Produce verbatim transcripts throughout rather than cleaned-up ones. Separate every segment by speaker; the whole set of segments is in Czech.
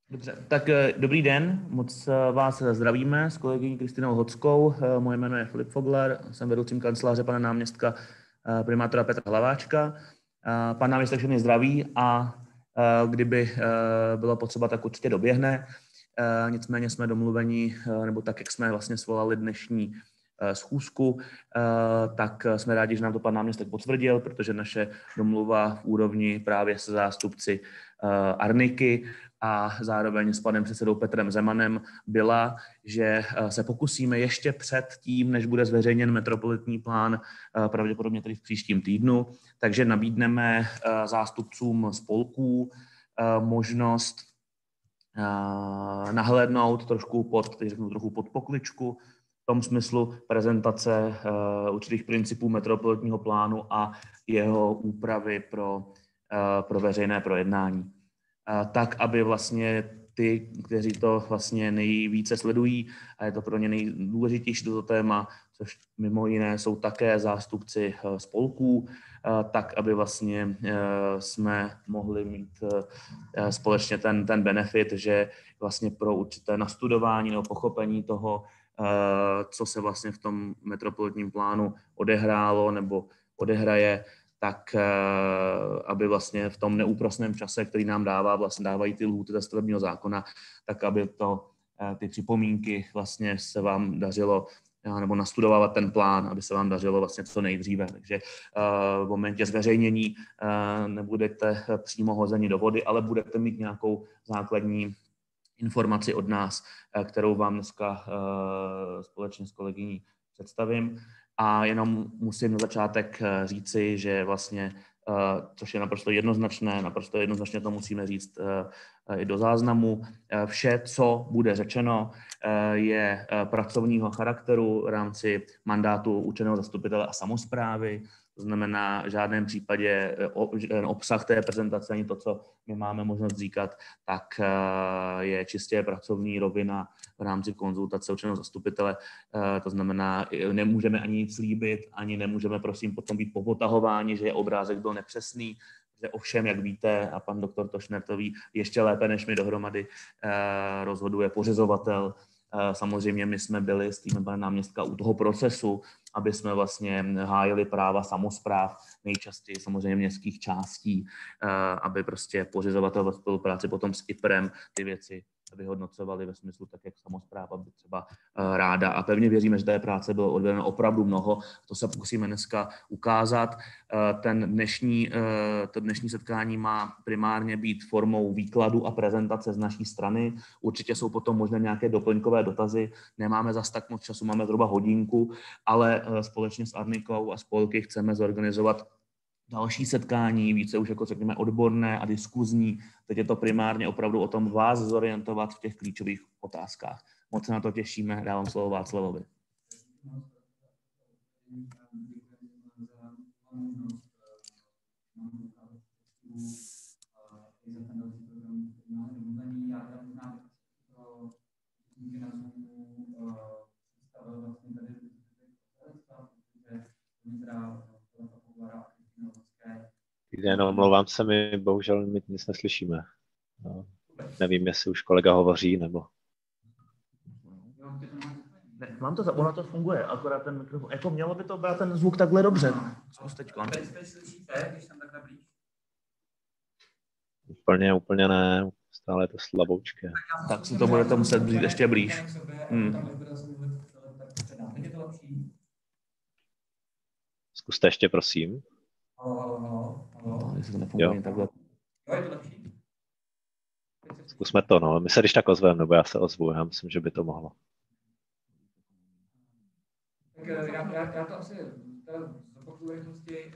Speaker 1: Dobře, tak dobrý den, moc vás zdravíme s kolegyní Kristinou Hockou. Moje jméno je Filip Fogler, jsem vedoucím kanceláře pana náměstka primátora Petra Hlaváčka. Pan náměstek všechny zdraví a kdyby bylo potřeba, tak určitě doběhne. Nicméně jsme domluveni, nebo tak, jak jsme vlastně svolali dnešní schůzku, tak jsme rádi, že nám to pan náměstek potvrdil, protože naše domluva v úrovni právě se zástupci Arniky a zároveň s panem předsedou Petrem Zemanem byla, že se pokusíme ještě před tím, než bude zveřejněn metropolitní plán, pravděpodobně tedy v příštím týdnu, takže nabídneme zástupcům spolků možnost nahlédnout trošku pod, teď řeknu, trochu pod pokličku, v tom smyslu prezentace uh, určitých principů metropolitního plánu a jeho úpravy pro, uh, pro veřejné projednání. Uh, tak, aby vlastně ty, kteří to vlastně nejvíce sledují, a je to pro ně nejdůležitější toto téma, což mimo jiné jsou také zástupci uh, spolků, uh, tak, aby vlastně uh, jsme mohli mít uh, společně ten, ten benefit, že vlastně pro určité nastudování nebo pochopení toho, co se vlastně v tom metropolitním plánu odehrálo nebo odehraje, tak aby vlastně v tom neúprosném čase, který nám dává, vlastně dávají ty lhůty ze stavebního zákona, tak aby to, ty připomínky vlastně se vám dařilo nebo nastudovávat ten plán, aby se vám dařilo vlastně co nejdříve. Takže v momentě zveřejnění nebudete přímo hozeni do vody, ale budete mít nějakou základní informaci od nás, kterou vám dneska uh, společně s kolegyní představím. A jenom musím na začátek říci, že vlastně, uh, což je naprosto jednoznačné, naprosto jednoznačně to musíme říct uh, i do záznamu, uh, vše, co bude řečeno, uh, je uh, pracovního charakteru v rámci mandátu učeného zastupitele a samosprávy. To znamená, v žádném případě obsah té prezentace, ani to, co my máme možnost říkat, tak je čistě pracovní rovina v rámci konzultace učeného zastupitele. To znamená, nemůžeme ani nic slíbit, ani nemůžeme, prosím, potom být popotahováni, že obrázek byl nepřesný. Že ovšem, jak víte, a pan doktor Tošner to ví ještě lépe než my dohromady, rozhoduje pořizovatel. Samozřejmě my jsme byli s týmem pana náměstka u toho procesu, aby jsme vlastně hájili práva samospráv, nejčastěji samozřejmě městských částí, aby prostě pořizovatel ve spolupráci potom s IPRem ty věci vyhodnocovali ve smyslu tak, jak samospráva by třeba ráda. A pevně věříme, že té práce bylo odvedeno opravdu mnoho. To se pokusíme dneska ukázat. Ten dnešní, to dnešní setkání má primárně být formou výkladu a prezentace z naší strany. Určitě jsou potom možné nějaké doplňkové dotazy. Nemáme zas tak moc času, máme zhruba hodinku, ale společně s Arnikou a spolky chceme zorganizovat další setkání, více už jako řekněme odborné a diskuzní. Teď je to primárně opravdu o tom vás zorientovat v těch klíčových otázkách. Moc se na to těšíme. Dávám slovo Václavovi.
Speaker 2: Den, omlouvám se, my bohužel my nic neslyšíme. No, nevím, jestli už kolega hovoří, nebo...
Speaker 1: Ne, mám to, ono to funguje, akorát ten mikrofon, jako mělo by to brát ten zvuk takhle dobře. Zkus teďko.
Speaker 3: Teď slyšíte, když jsem takhle blíž?
Speaker 2: Úplně, úplně ne, stále je to slaboučké.
Speaker 1: Tak si to budete muset blíž, ještě blíž. Hmm.
Speaker 2: Zkuste ještě, prosím.
Speaker 1: No, jestli to nefunguje takhle.
Speaker 2: Zkusme to, no. My se když tak ozveme, nebo já se ozvu, já myslím, že by to mohlo.
Speaker 3: Tak já, já, já to asi zopakuju rychlosti.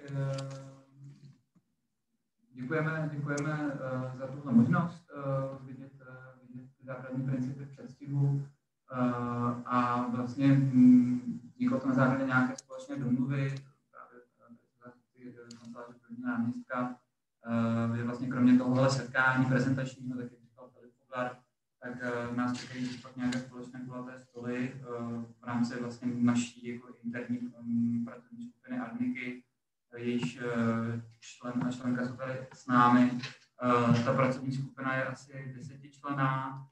Speaker 3: Děkujeme, děkujeme za tuhle možnost vidět, vidět základní principy předstihu a vlastně vzniklo to na základě nějaké společné domluvy právě kanceláře prvního náměstka, kde vlastně kromě tohohle setkání prezentačního, tak jak říkal Filip Fogler, tak nás čekají pak nějaké společné kulaté stoly v rámci vlastně naší jako interní pracovní skupiny Arniky, jejíž člen a členka jsou tady s námi, Ta pracovní skupina je asi desetičlenná.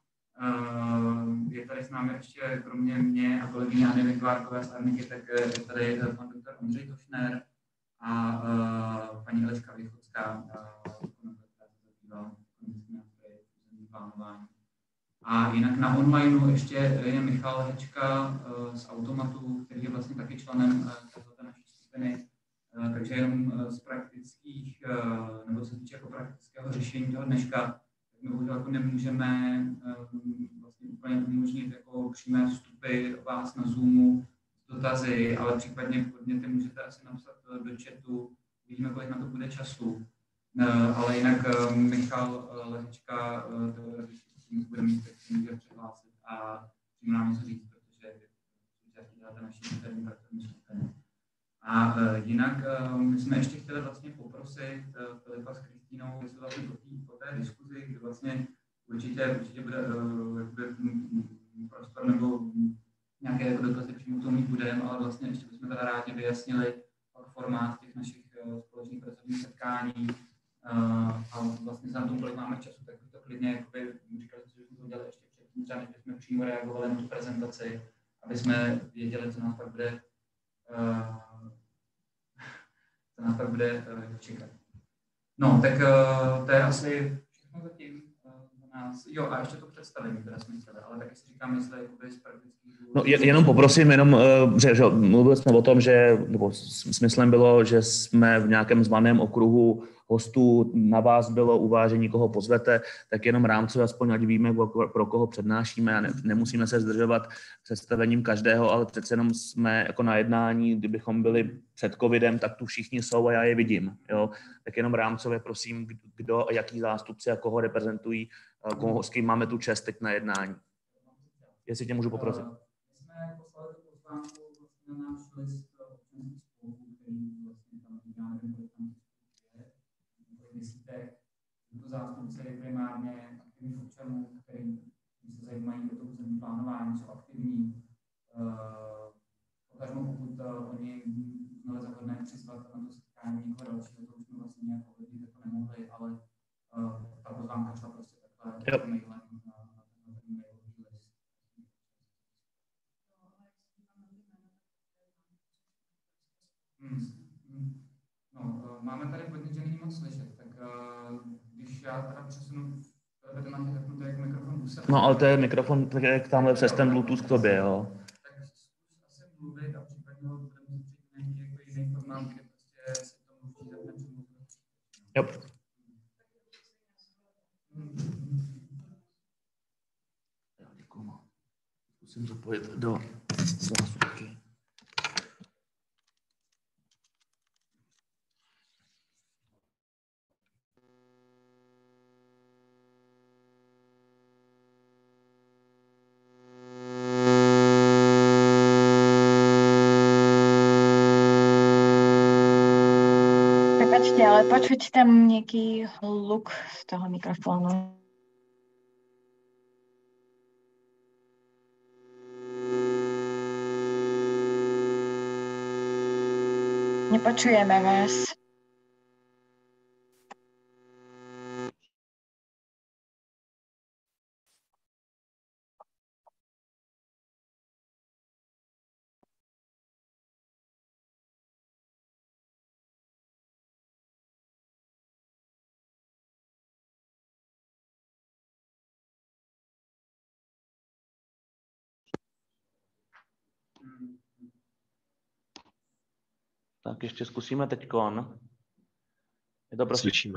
Speaker 3: Je tady s námi ještě kromě mě a kolegyně Anny Vinklárkové z Arniky, tak je tady pan doktor Ondřej Tošner a paní Eliška Východská, která se zabývá ekonomickými nástroji plánování. A jinak na onlineu ještě je Michal Hečka z Automatu, který je vlastně taky členem této naší skupiny. Takže jenom z praktických, nebo co se týče jako praktického řešení toho dneška, my bohužel jako nemůžeme vlastně úplně umožnit jako přímé vstupy vás na Zoomu, dotazy, ale případně podněty můžete asi napsat do chatu, uvidíme, kolik na to bude času. Ale jinak Michal Lehečka bude mít, tak si může přihlásit a přímo nám něco říct, protože součástí děláte naší interní pracovní skupiny. A uh, jinak uh, my jsme ještě chtěli vlastně poprosit uh, Filipa s Kristýnou, jestli vlastně po, tý, po té diskuzi, kdy vlastně určitě, určitě bude uh, jakoby, m, prostor nebo nějaké jako dotazy přímo k tomu mít budeme, ale vlastně ještě bychom teda rádi vyjasnili formát těch našich uh, společných pracovních setkání uh, a vlastně za tom, kolik máme času, tak bych to klidně jakoby, říkali, že bychom to udělali ještě předtím, třeba než bychom přímo reagovali na tu prezentaci, aby jsme věděli, co nás pak bude uh, co nás pak bude uh, čekat. No, tak uh, to je asi všechno zatím uh, za nás. Jo, a ještě to představení, které jsme chtěli, ale taky si říkám, jestli jakoby z praktických důvodů...
Speaker 1: No, jenom poprosím, jenom, uh, že, že mluvili jsme o tom, že nebo smyslem bylo, že jsme v nějakém zvaném okruhu hostů, na vás bylo uvážení, koho pozvete, tak jenom rámcově aspoň, ať víme, pro koho přednášíme a ne, nemusíme se zdržovat představením každého, ale přece jenom jsme jako na jednání, kdybychom byli před covidem, tak tu všichni jsou a já je vidím. Jo? Tak jenom rámcově prosím, kdo a jaký zástupci a koho reprezentují, koho, s kým máme tu čest teď na jednání. Jestli tě můžu poprosit.
Speaker 3: My jsme poslali tu pozvánku na náš list občanských spolků, který vlastně tam děláme desítek. To zástupci primárně aktivních občanů, kteří se zajímají o to územní plánování, jsou aktivní. Potažmo pokud oni uznali za vhodné přizvat na to setkání někoho dalšího, to už jsme vlastně nějak ovlivnit jako nemohli, ale ta pozvánka šla prostě takhle mailem na ten mailový list. Hmm. No, máme tady podnět, že není moc slyšet, tak uh, když já teda přesunu, tady máte zapnutý jako mikrofon u sebe.
Speaker 1: No, ale to je mikrofon, tak jak tamhle přes ten Bluetooth k tobě, jo.
Speaker 3: Tak zkus asi mluvit a případně ho budeme muset přijít nějaký jako jiný formát, kde prostě se to mluví zapne přímo.
Speaker 1: Jo. Děkuju. Zkusím zapojit do zásuvky.
Speaker 4: Prepačte, ale počuť tam nejaký hluk z toho mikrofónu. Nepočujeme vás.
Speaker 1: Tak ještě zkusíme teďkon. Je to prostě...
Speaker 2: Slyšíme.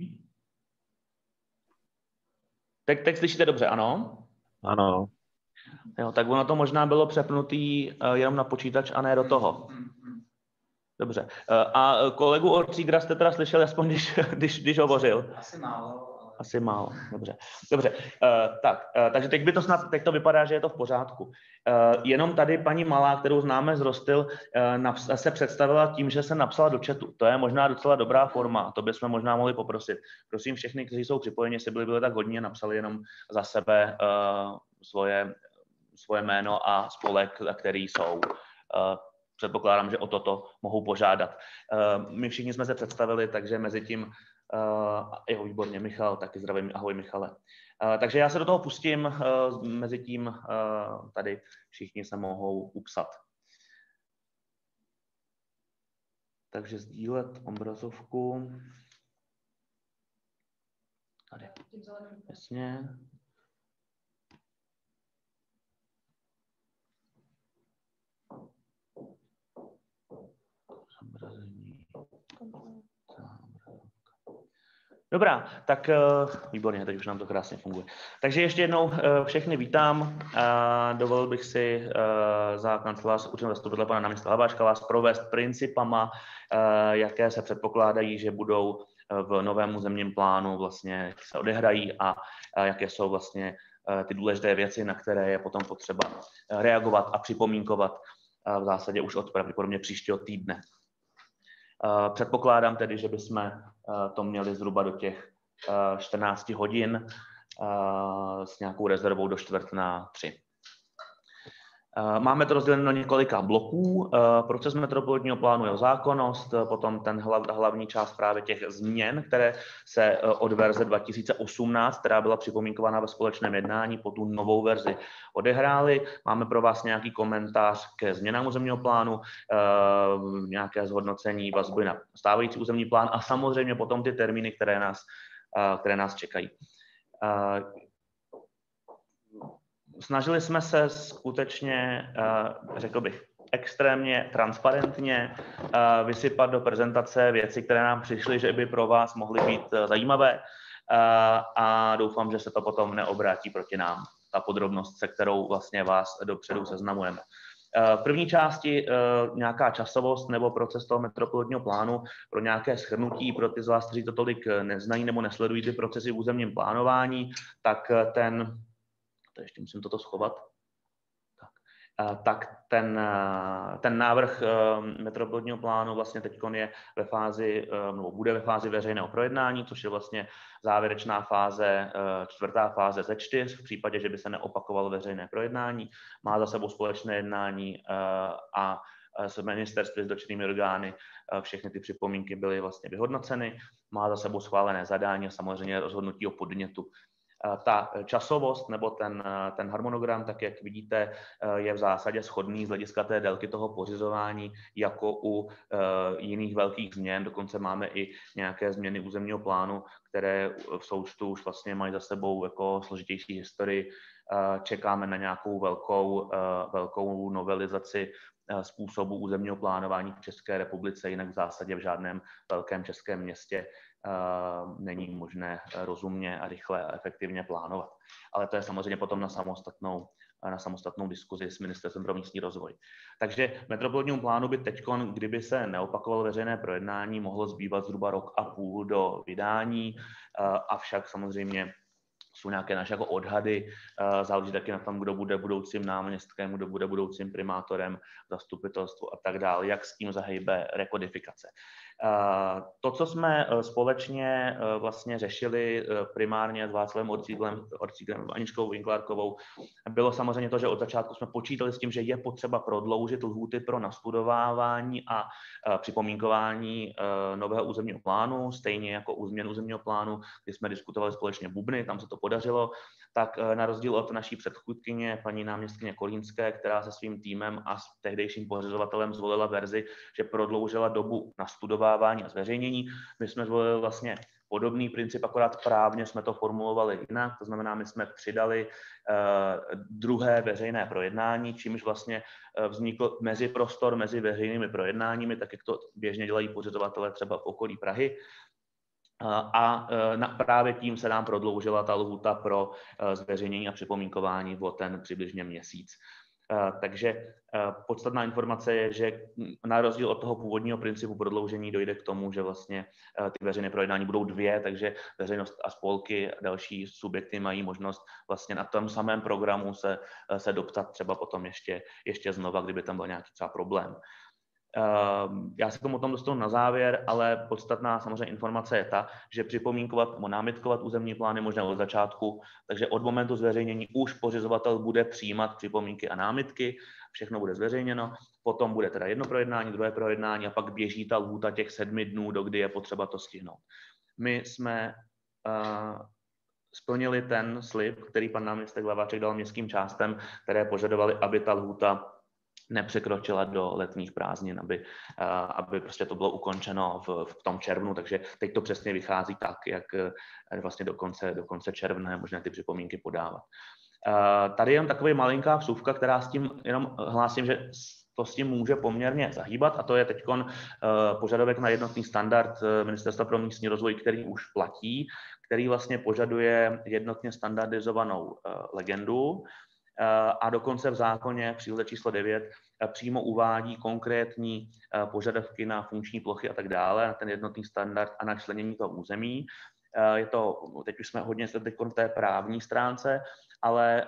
Speaker 1: Teď, teď slyšíte dobře, ano?
Speaker 2: Ano.
Speaker 1: Jo, tak ono to možná bylo přepnutý uh, jenom na počítač a ne do toho. Dobře. Uh, a kolegu Orcígra jste teda slyšeli aspoň, když, když, když hovořil?
Speaker 3: Asi málo.
Speaker 1: Asi málo, dobře. Dobře, uh, tak, uh, takže teď by to snad, teď to vypadá, že je to v pořádku. Uh, jenom tady paní Malá, kterou známe z Rostil, uh, naps- se představila tím, že se napsala do chatu. To je možná docela dobrá forma, to bychom možná mohli poprosit. Prosím všechny, kteří jsou připojeni, jestli byli, byli tak hodně, napsali jenom za sebe uh, svoje, svoje jméno a spolek, za který jsou. Uh, předpokládám, že o toto mohou požádat. My všichni jsme se představili, takže mezi tím, jo, výborně, Michal, taky zdravím, ahoj Michale. Takže já se do toho pustím, mezi tím tady všichni se mohou upsat. Takže sdílet obrazovku. Tady. Jasně. Zobrazení. Dobrá, tak výborně, teď už nám to krásně funguje. Takže ještě jednou všechny vítám. Dovolil bych si za kancelář účetního zastupitele pana náměstka Hlaváčka vás provést principama, jaké se předpokládají, že budou v novém územním plánu vlastně se odehrají a jaké jsou vlastně ty důležité věci, na které je potom potřeba reagovat a připomínkovat v zásadě už od pravděpodobně příštího týdne. Předpokládám tedy, že bychom to měli zhruba do těch čtrnácti hodin s nějakou rezervou do čtvrt na tři. Máme to rozděleno do několika bloků. Proces metropolitního plánu je zákonnost, potom ten hlav, hlavní část právě těch změn, které se od verze dva tisíce osmnáct, která byla připomínkovaná ve společném jednání, po tu novou verzi odehrály. Máme pro vás nějaký komentář ke změnám územního plánu, nějaké zhodnocení vazby na stávající územní plán a samozřejmě potom ty termíny, které nás, které nás čekají. Snažili jsme se skutečně, řekl bych, extrémně transparentně vysypat do prezentace věci, které nám přišly, že by pro vás mohly být zajímavé a doufám, že se to potom neobrátí proti nám, ta podrobnost, se kterou vlastně vás dopředu seznamujeme. V první části nějaká časovost nebo proces toho metropolitního plánu pro nějaké shrnutí, pro ty z vás, kteří to tolik neznají nebo nesledují ty procesy v územním plánování, tak ten to ještě musím toto schovat, tak, tak ten, ten návrh metropolitního plánu vlastně teď je ve fázi, nebo bude ve fázi veřejného projednání, což je vlastně závěrečná fáze, čtvrtá fáze ze čtyř, v případě, že by se neopakovalo veřejné projednání, má za sebou společné jednání a s ministerstvy, s dotčenými orgány, všechny ty připomínky byly vlastně vyhodnoceny, má za sebou schválené zadání a samozřejmě rozhodnutí o podnětu. Ta časovost nebo ten, ten harmonogram, tak jak vidíte, je v zásadě shodný z hlediska té délky toho pořizování jako u jiných velkých změn. Dokonce máme i nějaké změny územního plánu, které v součtu už vlastně mají za sebou jako složitější historii. Čekáme na nějakou velkou, velkou novelizaci způsobu územního plánování v České republice, jinak v zásadě v žádném velkém českém městě není možné rozumně a rychle a efektivně plánovat. Ale to je samozřejmě potom na samostatnou, na samostatnou diskuzi s Ministerstvem pro místní rozvoj. Takže metropolitnímu plánu by teď, kdyby se neopakovalo veřejné projednání, mohlo zbývat zhruba rok a půl do vydání, avšak samozřejmě jsou nějaké naše jako odhady, záleží taky na tom, kdo bude budoucím náměstkem, kdo bude budoucím primátorem, zastupitelstvu a tak dále, jak s tím zahýbe rekodifikace. To, co jsme společně vlastně řešili primárně s Václavem Orcíglem, Orcíglem Aničkou Winklárkovou, bylo samozřejmě to, že od začátku jsme počítali s tím, že je potřeba prodloužit lhůty pro nastudovávání a připomínkování nového územního plánu, stejně jako u změn územního plánu, kdy jsme diskutovali společně Bubny, tam se to podařilo, tak na rozdíl od naší předchůdkyně, paní náměstkyně Kolínské, která se svým týmem a s tehdejším pořizovatelem zvolila verzi, že prodloužila dobu nastudovávání a zveřejnění. My jsme zvolili vlastně podobný princip, akorát právně jsme to formulovali jinak, to znamená, my jsme přidali uh, druhé veřejné projednání, čímž vlastně uh, vznikl meziprostor mezi veřejnými projednáními, tak jak to běžně dělají pořizovatelé třeba v okolí Prahy. A na, právě tím se nám prodloužila ta lhůta pro zveřejnění a připomínkování o ten přibližně měsíc. Takže podstatná informace je, že na rozdíl od toho původního principu prodloužení dojde k tomu, že vlastně ty veřejné projednání budou dvě, takže veřejnost a spolky a další subjekty mají možnost vlastně na tom samém programu se, se doptat třeba potom ještě, ještě znova, kdyby tam byl nějaký třeba problém. Já se k tomu tom dostanu na závěr, ale podstatná samozřejmě informace je ta, že připomínkovat nebo námitkovat územní plány možná od začátku, takže od momentu zveřejnění už pořizovatel bude přijímat připomínky a námitky všechno bude zveřejněno, potom bude teda jedno projednání, druhé projednání a pak běží ta lhůta těch sedmi dnů, do kdy je potřeba to stihnout. My jsme uh, splnili ten slib, který pan náměstek Hlaváček dal městským částem, které požadovali, aby ta lhůta nepřekročila do letních prázdnin, aby, aby prostě to bylo ukončeno v, v tom červnu, takže teď to přesně vychází tak, jak vlastně do konce, do konce června je možné ty připomínky podávat. Tady je jen takový malinká vsuvka, která s tím, jenom hlásím, že to s tím může poměrně zahýbat, a to je teď požadavek na jednotný standard Ministerstva pro místní rozvoj, který už platí, který vlastně požaduje jednotně standardizovanou legendu, a dokonce v zákoně příloze číslo devět přímo uvádí konkrétní požadavky na funkční plochy a tak dále, na ten jednotný standard a na členění toho území. Je to, teď už jsme hodně teď v té právní stránce, ale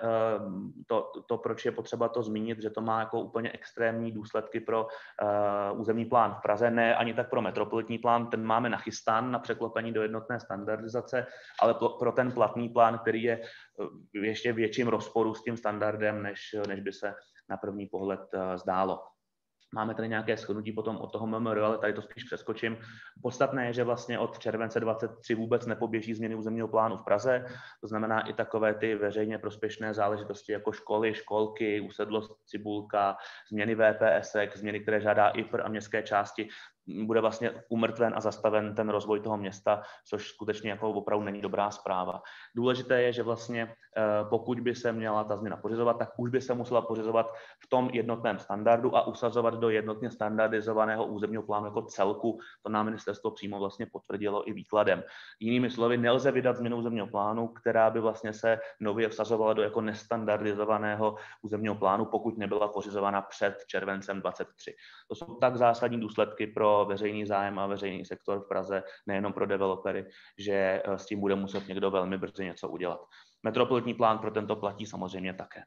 Speaker 1: to, to, proč je potřeba to zmínit, že to má jako úplně extrémní důsledky pro uh, územní plán v Praze, ne ani tak pro metropolitní plán, ten máme nachystán na překlopení do jednotné standardizace, ale pro ten platný plán, který je v ještě větším rozporu s tím standardem, než, než by se na první pohled uh, zdálo. Máme tady nějaké shodnutí potom od toho M M R, ale tady to spíš přeskočím. Podstatné je, že vlastně od července dvacet tři vůbec nepoběží změny územního plánu v Praze, to znamená i takové ty veřejně prospěšné záležitosti jako školy, školky, usedlost Cibulka, změny V P S ek, změny, které žádá I F R a městské části, bude vlastně umrtven a zastaven ten rozvoj toho města, což skutečně jako opravdu není dobrá zpráva. Důležité je, že vlastně pokud by se měla ta změna pořizovat, tak už by se musela pořizovat v tom jednotném standardu a usazovat do jednotně standardizovaného územního plánu jako celku. To nám ministerstvo přímo vlastně potvrdilo i výkladem. Jinými slovy, nelze vydat změnu územního plánu, která by vlastně se nově vsazovala do jako nestandardizovaného územního plánu, pokud nebyla pořizována před červencem dvacet tři. To jsou tak zásadní důsledky pro veřejný zájem a veřejný sektor v Praze, nejenom pro developery, že s tím bude muset někdo velmi brzy něco udělat. Metropolitní plán pro tento platí samozřejmě také.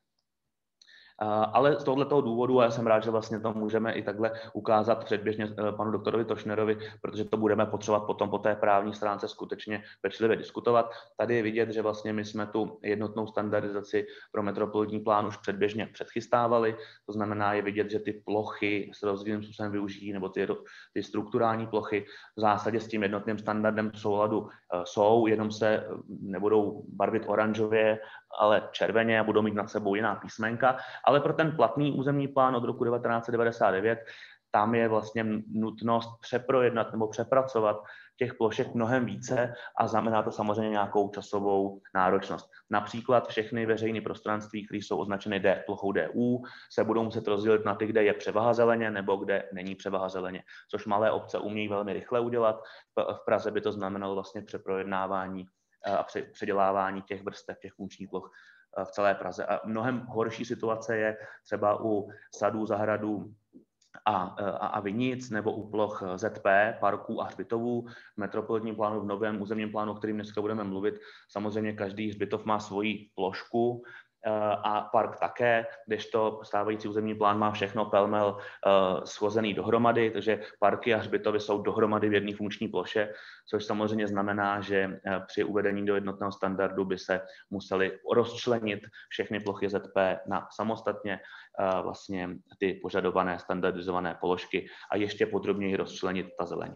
Speaker 1: Ale z tohoto důvodu, a já jsem rád, že vlastně to můžeme i takhle ukázat předběžně panu doktorovi Tošnerovi, protože to budeme potřebovat potom po té právní stránce skutečně pečlivě diskutovat. Tady je vidět, že vlastně my jsme tu jednotnou standardizaci pro metropolitní plán už předběžně předchystávali, to znamená je vidět, že ty plochy s rozdílným způsobem využijí, nebo ty, ty strukturální plochy v zásadě s tím jednotným standardem v souladu jsou, jenom se nebudou barvit oranžově, ale červeně a budou mít nad sebou jiná písmenka. Ale pro ten platný územní plán od roku devatenáct set devadesát devět, tam je vlastně nutnost přeprojednat nebo přepracovat těch plošek mnohem více a znamená to samozřejmě nějakou časovou náročnost. Například všechny veřejné prostranství, které jsou označeny D, plochou D U, se budou muset rozdělit na ty, kde je převaha zeleně nebo kde není převaha zeleně, což malé obce umějí velmi rychle udělat. V Praze by to znamenalo vlastně přeprojednávání a předělávání těch vrstev, těch funkčních ploch v celé Praze. A mnohem horší situace je třeba u sadů, zahradů a, a, a vinic nebo u ploch Z P, parků a hřbitovů. V metropolitním plánu, v novém územním plánu, o kterým dneska budeme mluvit, samozřejmě každý hřbitov má svoji plošku a park také, kdežto stávající územní plán má všechno pelmel uh, schozený dohromady, takže parky a hřbitovy jsou dohromady v jedné funkční ploše, což samozřejmě znamená, že uh, při uvedení do jednotného standardu by se museli rozčlenit všechny plochy Z P na samostatně uh, vlastně ty požadované standardizované položky a ještě podrobněji rozčlenit ta zeleň.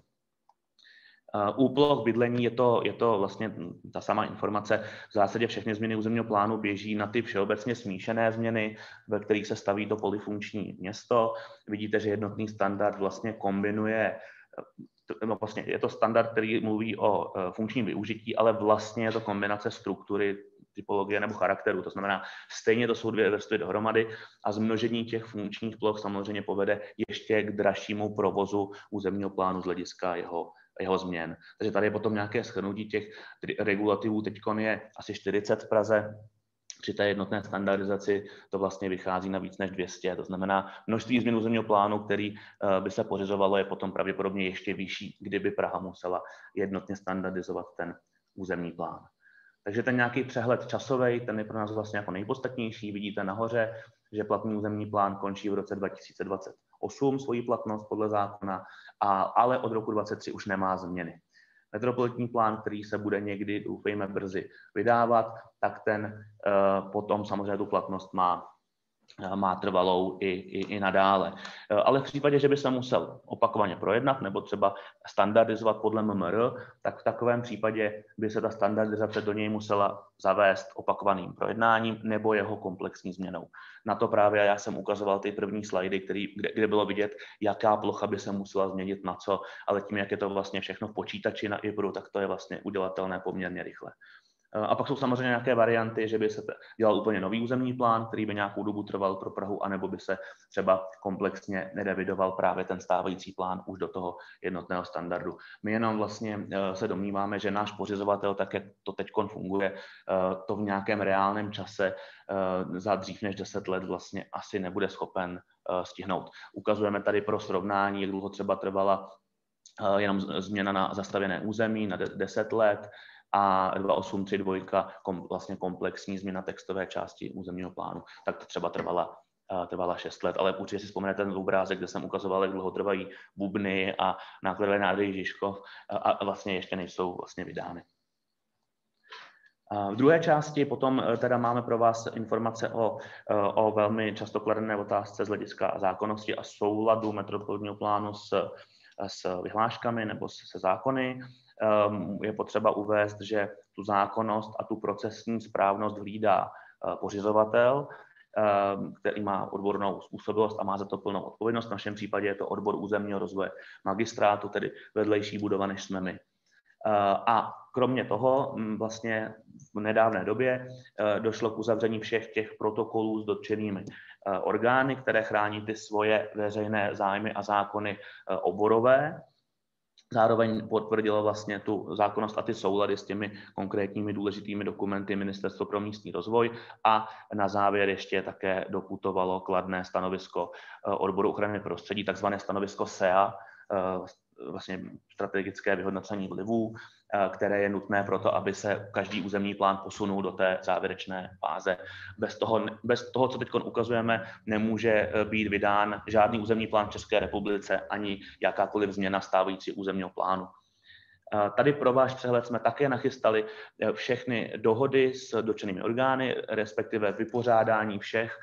Speaker 1: U ploch bydlení je to, je to vlastně ta sama informace. V zásadě všechny změny územního plánu běží na ty všeobecně smíšené změny, ve kterých se staví to polyfunkční město. Vidíte, že jednotný standard vlastně kombinuje, no vlastně je to standard, který mluví o funkčním využití, ale vlastně je to kombinace struktury, typologie nebo charakteru. To znamená, stejně to jsou dvě vrstvy dohromady a zmnožení těch funkčních ploch samozřejmě povede ještě k dražšímu provozu územního plánu z hlediska jeho jeho změn. Takže tady je potom nějaké shrnutí těch regulativů, teď je asi čtyřicet v Praze, při té jednotné standardizaci to vlastně vychází na víc než dvě stě, to znamená množství změn územního plánu, který by se pořizovalo, je potom pravděpodobně ještě vyšší, kdyby Praha musela jednotně standardizovat ten územní plán. Takže ten nějaký přehled časový, ten je pro nás vlastně jako nejpodstatnější. Vidíte nahoře, že platný územní plán končí v roce dva tisíce dvacet osm svoji platnost podle zákona, a, ale od roku dvacet tři už nemá změny. Metropolitní plán, který se bude někdy, doufejme, brzy vydávat, tak ten uh, potom samozřejmě tu platnost má má trvalou i, i, i nadále. Ale v případě, že by se musel opakovaně projednat nebo třeba standardizovat podle M M R, tak v takovém případě by se ta standardizace do něj musela zavést opakovaným projednáním nebo jeho komplexní změnou. Na to právě já jsem ukazoval ty první slajdy, který, kde, kde bylo vidět, jaká plocha by se musela změnit na co, ale tím, jak je to vlastně všechno v počítači na I B R U, tak to je vlastně udělatelné poměrně rychle. A pak jsou samozřejmě nějaké varianty, že by se dělal úplně nový územní plán, který by nějakou dobu trval pro Prahu, anebo by se třeba komplexně nerevidoval právě ten stávající plán už do toho jednotného standardu. My jenom vlastně se domníváme, že náš pořizovatel, tak jak to teď funguje, to v nějakém reálném čase za dřív než deset let vlastně asi nebude schopen stihnout. Ukazujeme tady pro srovnání, jak dlouho třeba trvala jenom změna na zastavěné území na deset let, a dva osm tři dva kom, vlastně komplexní změna textové části územního plánu, tak to třeba trvala, uh, trvala šest let, ale určitě si vzpomenete ten obrázek, kde jsem ukazoval, jak dlouho trvají bubny a nákladové nádrže Žižkov a, a vlastně ještě nejsou vlastně vydány. V druhé části potom teda máme pro vás informace o, o velmi často kladené otázce z hlediska zákonnosti a souladu metropolního plánu s, s vyhláškami nebo se zákony. Je potřeba uvést, že tu zákonnost a tu procesní správnost hlídá pořizovatel, který má odbornou způsobilost a má za to plnou odpovědnost. V našem případě je to odbor územního rozvoje magistrátu, tedy vedlejší budova, než jsme my. A kromě toho vlastně v nedávné době došlo k uzavření všech těch protokolů s dotčenými orgány, které chrání ty svoje veřejné zájmy a zákony oborové. Zároveň potvrdilo vlastně tu zákonnost a ty soulady s těmi konkrétními důležitými dokumenty Ministerstvo pro místní rozvoj a na závěr ještě také doputovalo kladné stanovisko odboru ochrany prostředí, takzvané stanovisko S E A, vlastně strategické vyhodnocení vlivů, které je nutné pro to, aby se každý územní plán posunul do té závěrečné fáze. Bez toho, bez toho, co teď ukazujeme, nemůže být vydán žádný územní plán v České republice ani jakákoliv změna stávající územního plánu. Tady pro váš přehled jsme také nachystali všechny dohody s dotčenými orgány, respektive vypořádání všech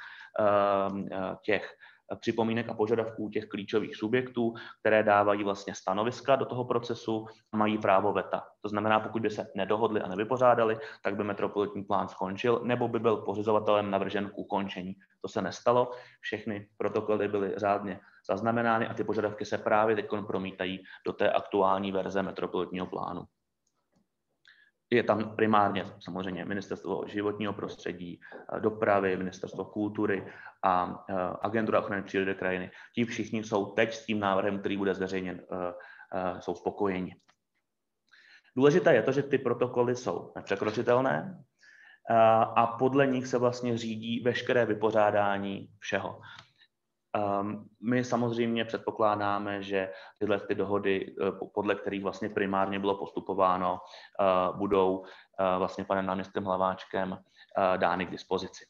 Speaker 1: těch připomínek a požadavků těch klíčových subjektů, které dávají vlastně stanoviska do toho procesu a mají právo veta. To znamená, pokud by se nedohodli a nevypořádali, tak by metropolitní plán skončil nebo by byl pořizovatelem navržen k ukončení. To se nestalo, všechny protokoly byly řádně zaznamenány a ty požadavky se právě teď promítají do té aktuální verze metropolitního plánu. Je tam primárně samozřejmě Ministerstvo životního prostředí, dopravy, Ministerstvo kultury a Agentura ochrany přírody krajiny. Ti všichni jsou teď s tím návrhem, který bude zveřejněn, jsou spokojeni. Důležité je to, že ty protokoly jsou nepřekročitelné a podle nich se vlastně řídí veškeré vypořádání všeho. My samozřejmě předpokládáme, že tyhle ty dohody, podle kterých vlastně primárně bylo postupováno, budou vlastně panem náměstkem Hlaváčkem dány k dispozici.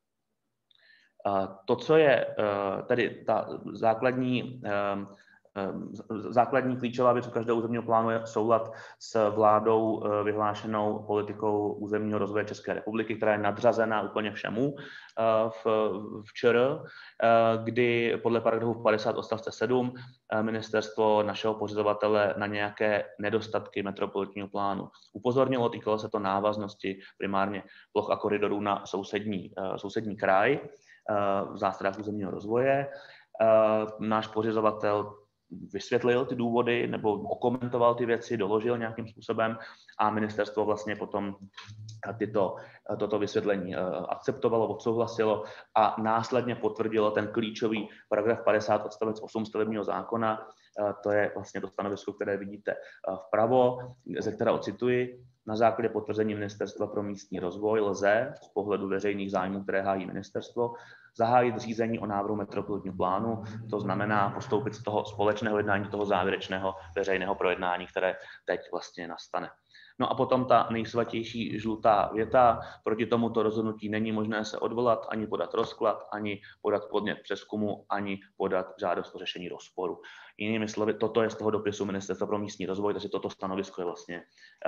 Speaker 1: To, co je tedy ta základní, základní klíčová věc u každého územního plánu, je soulad s vládou vyhlášenou politikou územního rozvoje České republiky, která je nadřazená úplně všemu v, v ČR, kdy podle paragrafu padesát odstavce sedm ministerstvo našeho pořizovatele na nějaké nedostatky metropolitního plánu upozornilo, týkalo se to návaznosti primárně ploch a koridorů na sousední, sousední kraj v zásadách územního rozvoje. Náš pořizovatel vysvětlil ty důvody nebo okomentoval ty věci, doložil nějakým způsobem a ministerstvo vlastně potom tyto, toto vysvětlení akceptovalo, odsouhlasilo a následně potvrdilo ten klíčový paragraf padesát odstavec osm stavebního zákona. To je vlastně to stanovisko, které vidíte vpravo, ze kterého cituji. Na základě potvrzení Ministerstva pro místní rozvoj lze z pohledu veřejných zájmů, které hájí ministerstvo, zahájit řízení o návrhu metropolitního plánu, to znamená postoupit z toho společného jednání do toho závěrečného veřejného projednání, které teď vlastně nastane. No a potom ta nejsvatější žlutá věta, proti tomuto rozhodnutí není možné se odvolat, ani podat rozklad, ani podat podnět přezkumu, ani podat žádost o řešení rozporu. Jinými slovy, toto je z toho dopisu Ministerstva pro místní rozvoj, takže toto stanovisko je vlastně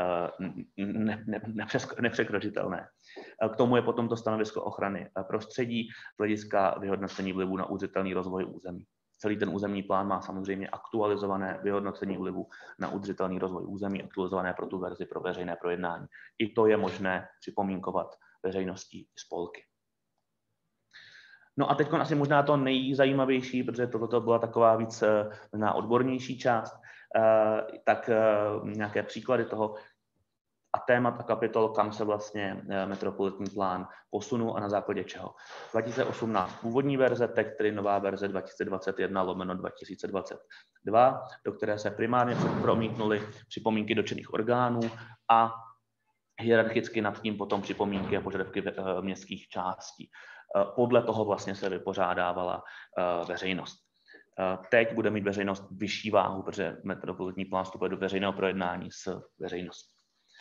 Speaker 1: ne, ne, nepřekročitelné. K tomu je potom to stanovisko ochrany prostředí z hlediska vyhodnocení vlivu na udržitelný rozvoj území. Celý ten územní plán má samozřejmě aktualizované vyhodnocení vlivu na udržitelný rozvoj území, aktualizované pro tu verzi pro veřejné projednání. I to je možné připomínkovat veřejností i spolky. No a teď asi možná to nejzajímavější, protože toto byla taková víc na odbornější část, tak nějaké příklady toho a témat a kapitol, kam se vlastně metropolitní plán posunul a na základě čeho. dva tisíce osmnáct původní verze, teď tedy nová verze dva tisíce dvacet jedna lomeno dva tisíce dvacet dva, do které se primárně promítnuly připomínky dotčených orgánů a hierarchicky nad tím potom připomínky a požadavky městských částí. Podle toho vlastně se vypořádávala veřejnost. Teď bude mít veřejnost vyšší váhu, protože metropolitní plán vstupuje do veřejného projednání s veřejností.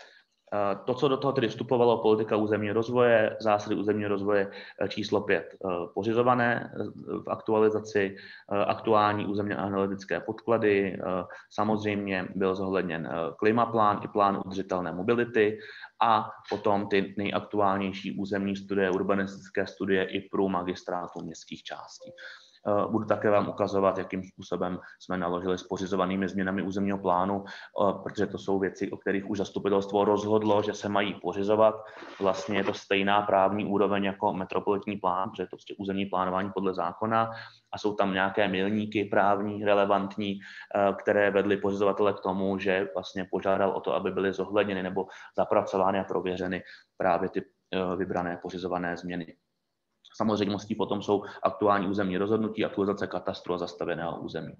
Speaker 1: To, co do toho tedy vstupovalo, politika územního rozvoje, zásady územního rozvoje číslo pět, pořizované v aktualizaci, aktuální územně analytické podklady, samozřejmě byl zohledněn klimaplán i plán udržitelné mobility a potom ty nejaktuálnější územní studie, urbanistické studie i prů magistrátu městských částí. Budu také vám ukazovat, jakým způsobem jsme naložili s pořizovanými změnami územního plánu, protože to jsou věci, o kterých už zastupitelstvo rozhodlo, že se mají pořizovat. Vlastně je to stejná právní úroveň jako metropolitní plán, protože je to prostě územní plánování podle zákona a jsou tam nějaké milníky právní, relevantní, které vedly pořizovatele k tomu, že vlastně požádal o to, aby byly zohledněny nebo zapracovány a prověřeny právě ty vybrané pořizované změny. Samozřejmostí potom jsou aktuální územní rozhodnutí, aktualizace katastru a zastavěného území.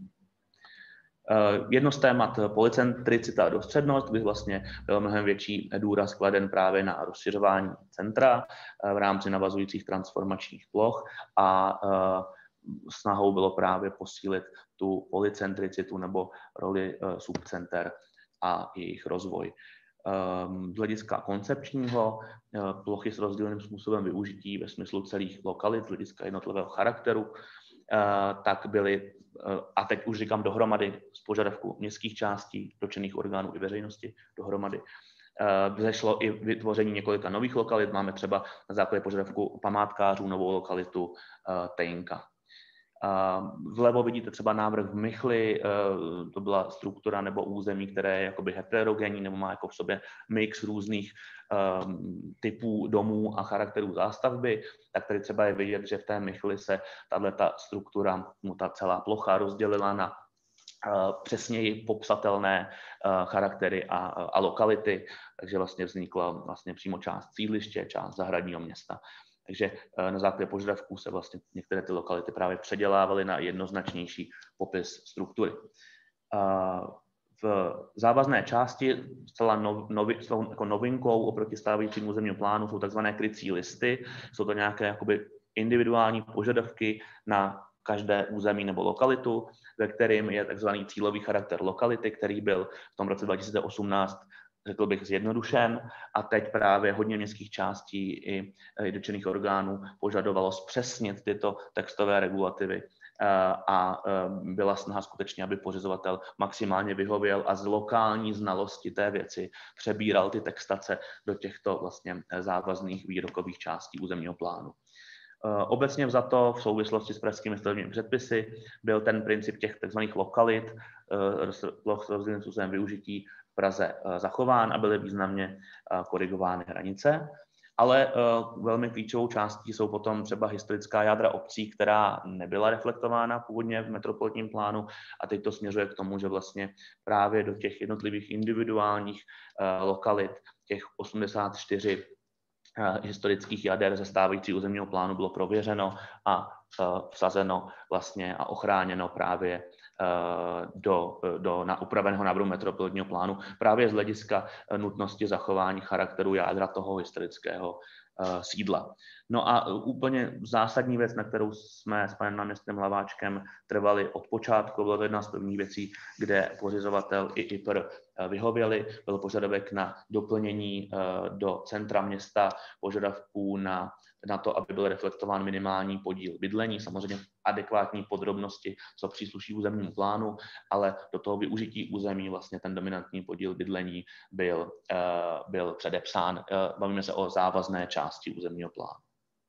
Speaker 1: Jedno z témat policentricita a dostřednost, by vlastně byl mnohem větší důraz kladen právě na rozšiřování centra v rámci navazujících transformačních ploch a snahou bylo právě posílit tu policentricitu nebo roli subcenter a jejich rozvoj. Z hlediska koncepčního plochy s rozdílným způsobem využití ve smyslu celých lokalit, z hlediska jednotlivého charakteru, tak byly, a teď už říkám dohromady z požadavku městských částí, dotčených orgánů i veřejnosti dohromady, vzešlo i vytvoření několika nových lokalit. Máme třeba na základě požadavku památkářů novou lokalitu Tejnka. Vlevo vidíte třeba návrh v Michli, to byla struktura nebo území, které je jakoby heterogenní nebo má jako v sobě mix různých typů domů a charakterů zástavby, tak tady třeba je vidět, že v té Michli se tato struktura, ta celá plocha rozdělila na přesněji popsatelné charaktery a, a lokality, takže vlastně vznikla vlastně přímo část sídliště, část zahradního města. Takže na základě požadavků se vlastně některé ty lokality právě předělávaly na jednoznačnější popis struktury. V závazné části zcela novi, jako novinkou oproti stávajícímu územnímu plánu jsou tzv. Krycí listy. Jsou to nějaké jakoby individuální požadavky na každé území nebo lokalitu, ve kterým je tzv. Cílový charakter lokality, který byl v tom roce dva tisíce osmnáct, řekl bych, zjednodušen a teď právě hodně městských částí i, i dotčených orgánů požadovalo zpřesnit tyto textové regulativy a byla snaha skutečně, aby pořizovatel maximálně vyhověl a z lokální znalosti té věci přebíral ty textace do těchto vlastně závazných výrokových částí územního plánu. Obecně vzato v souvislosti s pražskými stavebními předpisy byl ten princip těch tzv. Lokalit, ploch s rozdílným způsobem využití v Praze zachován a byly významně korigovány hranice. Ale velmi klíčovou částí jsou potom třeba historická jádra obcí, která nebyla reflektována původně v metropolitním plánu a teď to směřuje k tomu, že vlastně právě do těch jednotlivých individuálních lokalit, těch osmdesát čtyři historických jader ze stávající územního plánu bylo prověřeno a vsazeno vlastně a ochráněno právě do, do na upraveného návrhu metropolitního plánu právě z hlediska nutnosti zachování charakteru jádra toho historického sídla. No a úplně zásadní věc, na kterou jsme s panem náměstkem Hlaváčkem trvali od počátku, byla to jedna z prvních věcí, kde pořizovatel i I P R vyhověly. Byl požadavek na doplnění do centra města požadavků na, na to, aby byl reflektován minimální podíl bydlení, samozřejmě v adekvátní podrobnosti, co přísluší územnímu plánu, ale do toho využití území vlastně ten dominantní podíl bydlení byl, byl předepsán. Bavíme se o závazné části územního plánu.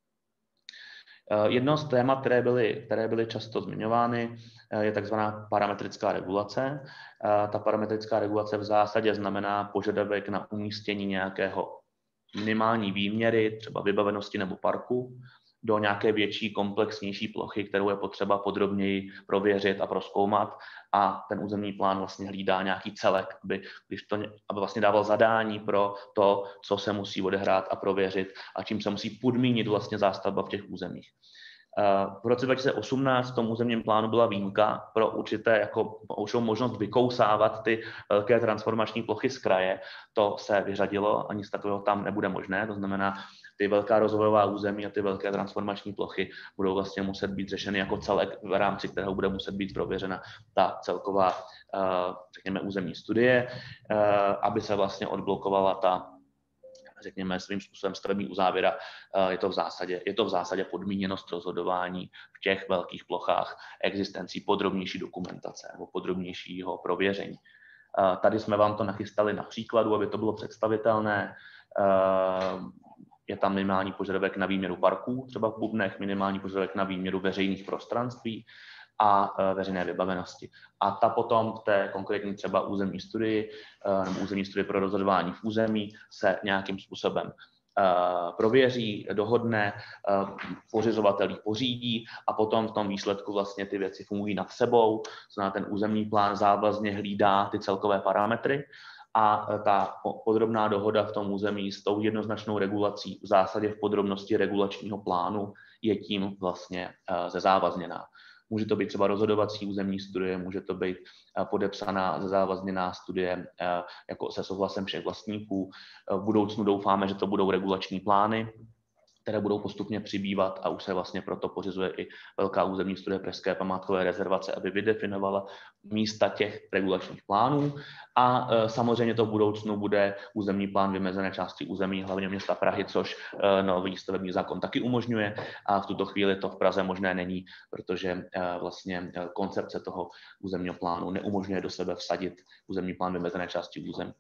Speaker 1: Jedno z témat, které byly, které byly často zmiňovány, je takzvaná parametrická regulace. Ta parametrická regulace v zásadě znamená požadavek na umístění nějakého minimální výměry, třeba vybavenosti nebo parku, do nějaké větší, komplexnější plochy, kterou je potřeba podrobněji prověřit a prozkoumat. A ten územní plán vlastně hlídá nějaký celek, aby, když to, aby vlastně dával zadání pro to, co se musí odehrát a prověřit a čím se musí podmínit vlastně zástavba v těch územích. V roce dva tisíce osmnáct v tom územním plánu byla výjimka pro určité jako určitou možnost vykousávat ty velké transformační plochy z kraje. To se vyřadilo, ani z takového tam nebude možné, to znamená, ty velká rozvojová území a ty velké transformační plochy budou vlastně muset být řešeny jako celek, v rámci kterého bude muset být prověřena ta celková, řekněme, územní studie, aby se vlastně odblokovala ta, řekněme, svým způsobem stavební uzávěra. Je to v zásadě, je to v zásadě podmíněnost rozhodování v těch velkých plochách existencí podrobnější dokumentace nebo podrobnějšího prověření. Tady jsme vám to nachystali na příkladu, aby to bylo představitelné. Je tam minimální požadavek na výměru parků, třeba v Bubnech, minimální požadavek na výměru veřejných prostranství a veřejné vybavenosti. A ta potom v té konkrétní třeba územní studii nebo územní studii pro rozhodování v území se nějakým způsobem prověří, dohodne, pořizovatel ji pořídí a potom v tom výsledku vlastně ty věci fungují nad sebou. Znamená, ten územní plán závazně hlídá ty celkové parametry a ta podrobná dohoda v tom území s tou jednoznačnou regulací v zásadě v podrobnosti regulačního plánu je tím vlastně zezávazněná. Může to být třeba rozhodovací územní studie, může to být podepsaná zezávazněná studie jako se souhlasem všech vlastníků. V budoucnu doufáme, že to budou regulační plány, které budou postupně přibývat a už se vlastně proto pořizuje i velká územní studie Pražské památkové rezervace, aby vydefinovala místa těch regulačních plánů. A e, samozřejmě to v budoucnu bude územní plán vymezené části území hlavně města Prahy, což e, nový stavební zákon taky umožňuje. A v tuto chvíli to v Praze možné není, protože e, vlastně koncepce toho územního plánu neumožňuje do sebe vsadit územní plán vymezené části území.